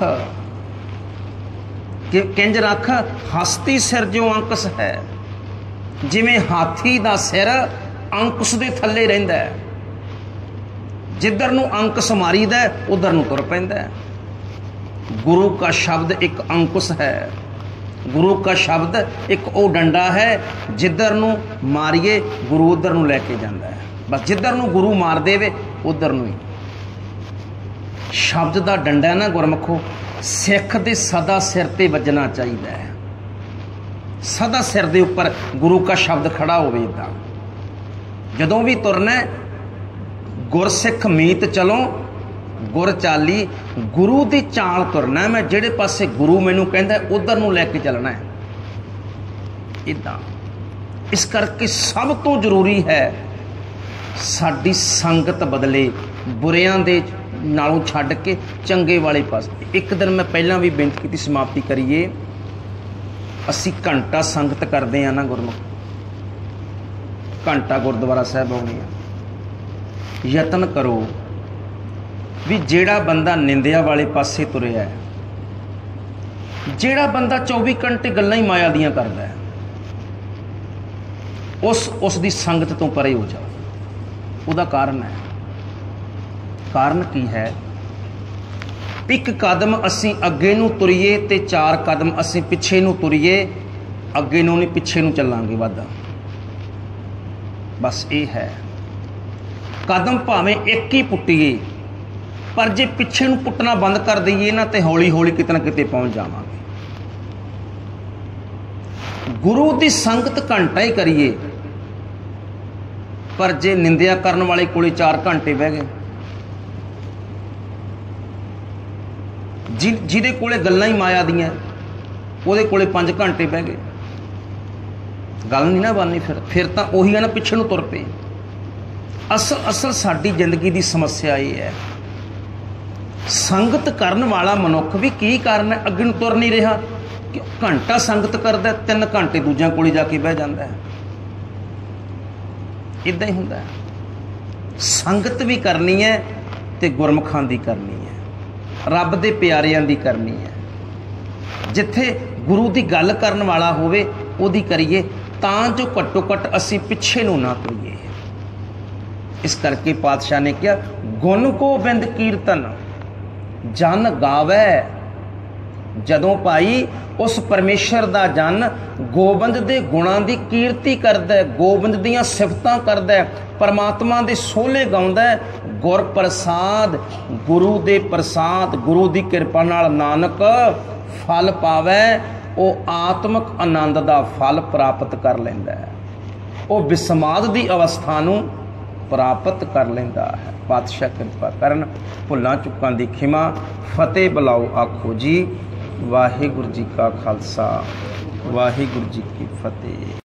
किंज रख, हस्ती सिर जो अंकुश है, जिमें हाथी दा सिर अंकुश दे थल्ले रहिंदा है, जिधर नू अंकुश मारीदा है उधर नू तुर पैंदा है। गुरु का शब्द एक अंकुश है, गुरु का शब्द एक वो डंडा है, जिधर नू मारिए गुरु उधर नू लैके जाता है, बस जिधर नू गुरु मार देवे उधर नू ही। शब्द का डंडा ना गुरमुखो, सिख दे सदा सिर ते वजना चाहिए है, सदा सिर दे उपर गुरु का शब्द खड़ा होवे। इदा जदों भी तुरना गुरसिख मीत चलो गुर चाली, गुरु की चाल तुरना, मैं जेड़े पासे गुरु मैनू कहंदा उधर नू लैके चलना है। इदा इस करके सब तो जरूरी है साडी संगत बदले, बुरियां दे नालों छड्ड के चंगे वाले पास। एक दिन मैं पहला भी बेनती की समाप्ति करिए, असी घंटा संगत करते हैं ना गुरमुख, घंटा गुरुद्वारा साहब आउने, यतन करो भी जेड़ा बंदा निंदिया वाले पासे तुरिया है, जेड़ा बंदा 24 घंटे गल्लां ही माया दियां करदा है, उस दी संगत तो परे हो जाओ। उहदा कारण है, कारण की है, एक कदम असी अगे नू तुरीए ते 4 कदम असी पिछे नू तुरीए, अगे नू नहीं पिछे नू चलांगे वादा, बस ये है। कदम भावें एक ही पुट्टीए, पर जे पिछे नू पुट्टना बंद कर दईए ना तो हौली हौली किते ना किते पहुंच जावांगे। गुरु की संगत घंटा ही करिए, पर जे निंदिया करन वाले कोले 4 घंटे बह गए, जिहदे कोले गल्लां ही माया दियां उहदे कोले 5 घंटे बह गए, गल नहीं ना बननी। फिर तो उही है ना, पिछे नू तुर पे। असल साडी जिंदगी की समस्या ये है, संगत करन वाला मनुख भी की कारण है, अगे नू तुर नहीं रहा, कि घंटा संगत करदा 3 घंटे दूजियां कोले जाके बह जांदा है। इदां ही हुंदा है, संगत भी करनी है ते गुरमुखां दी करनी है, रब दे प्यारियां दी करनी है। जिथे गुरु की गल करन वाला होवे उहदी करिए, तां जो घट्टो घट असी पिछे नू ना तुरीए। इस करके पातशाह ने कहा, गुण गोबिंद कीर्तन जन गावै। जदों भाई उस परमेश्वर दा जन गोबिंद दे गुणां दी कीर्ति करदा है, गोबिंद दियां सिफतां करदा है, परमात्मा दे सोले गाउंदा है, गुर प्रसाद, गुरु दे प्रसाद, गुरु दी किरपा नाल नानक फल पावै, वो आत्मक आनंद दा फल प्राप्त कर लैंदा है, वो विस्माद दी अवस्था नूं प्राप्त कर लैंदा है। पातशाह किरपा करन, भुलां चुकां दी खिमा। फतेह बुलाओ आखो जी। वाहिगुरू जी का खालसा, वाहिगुरू जी की फतेह।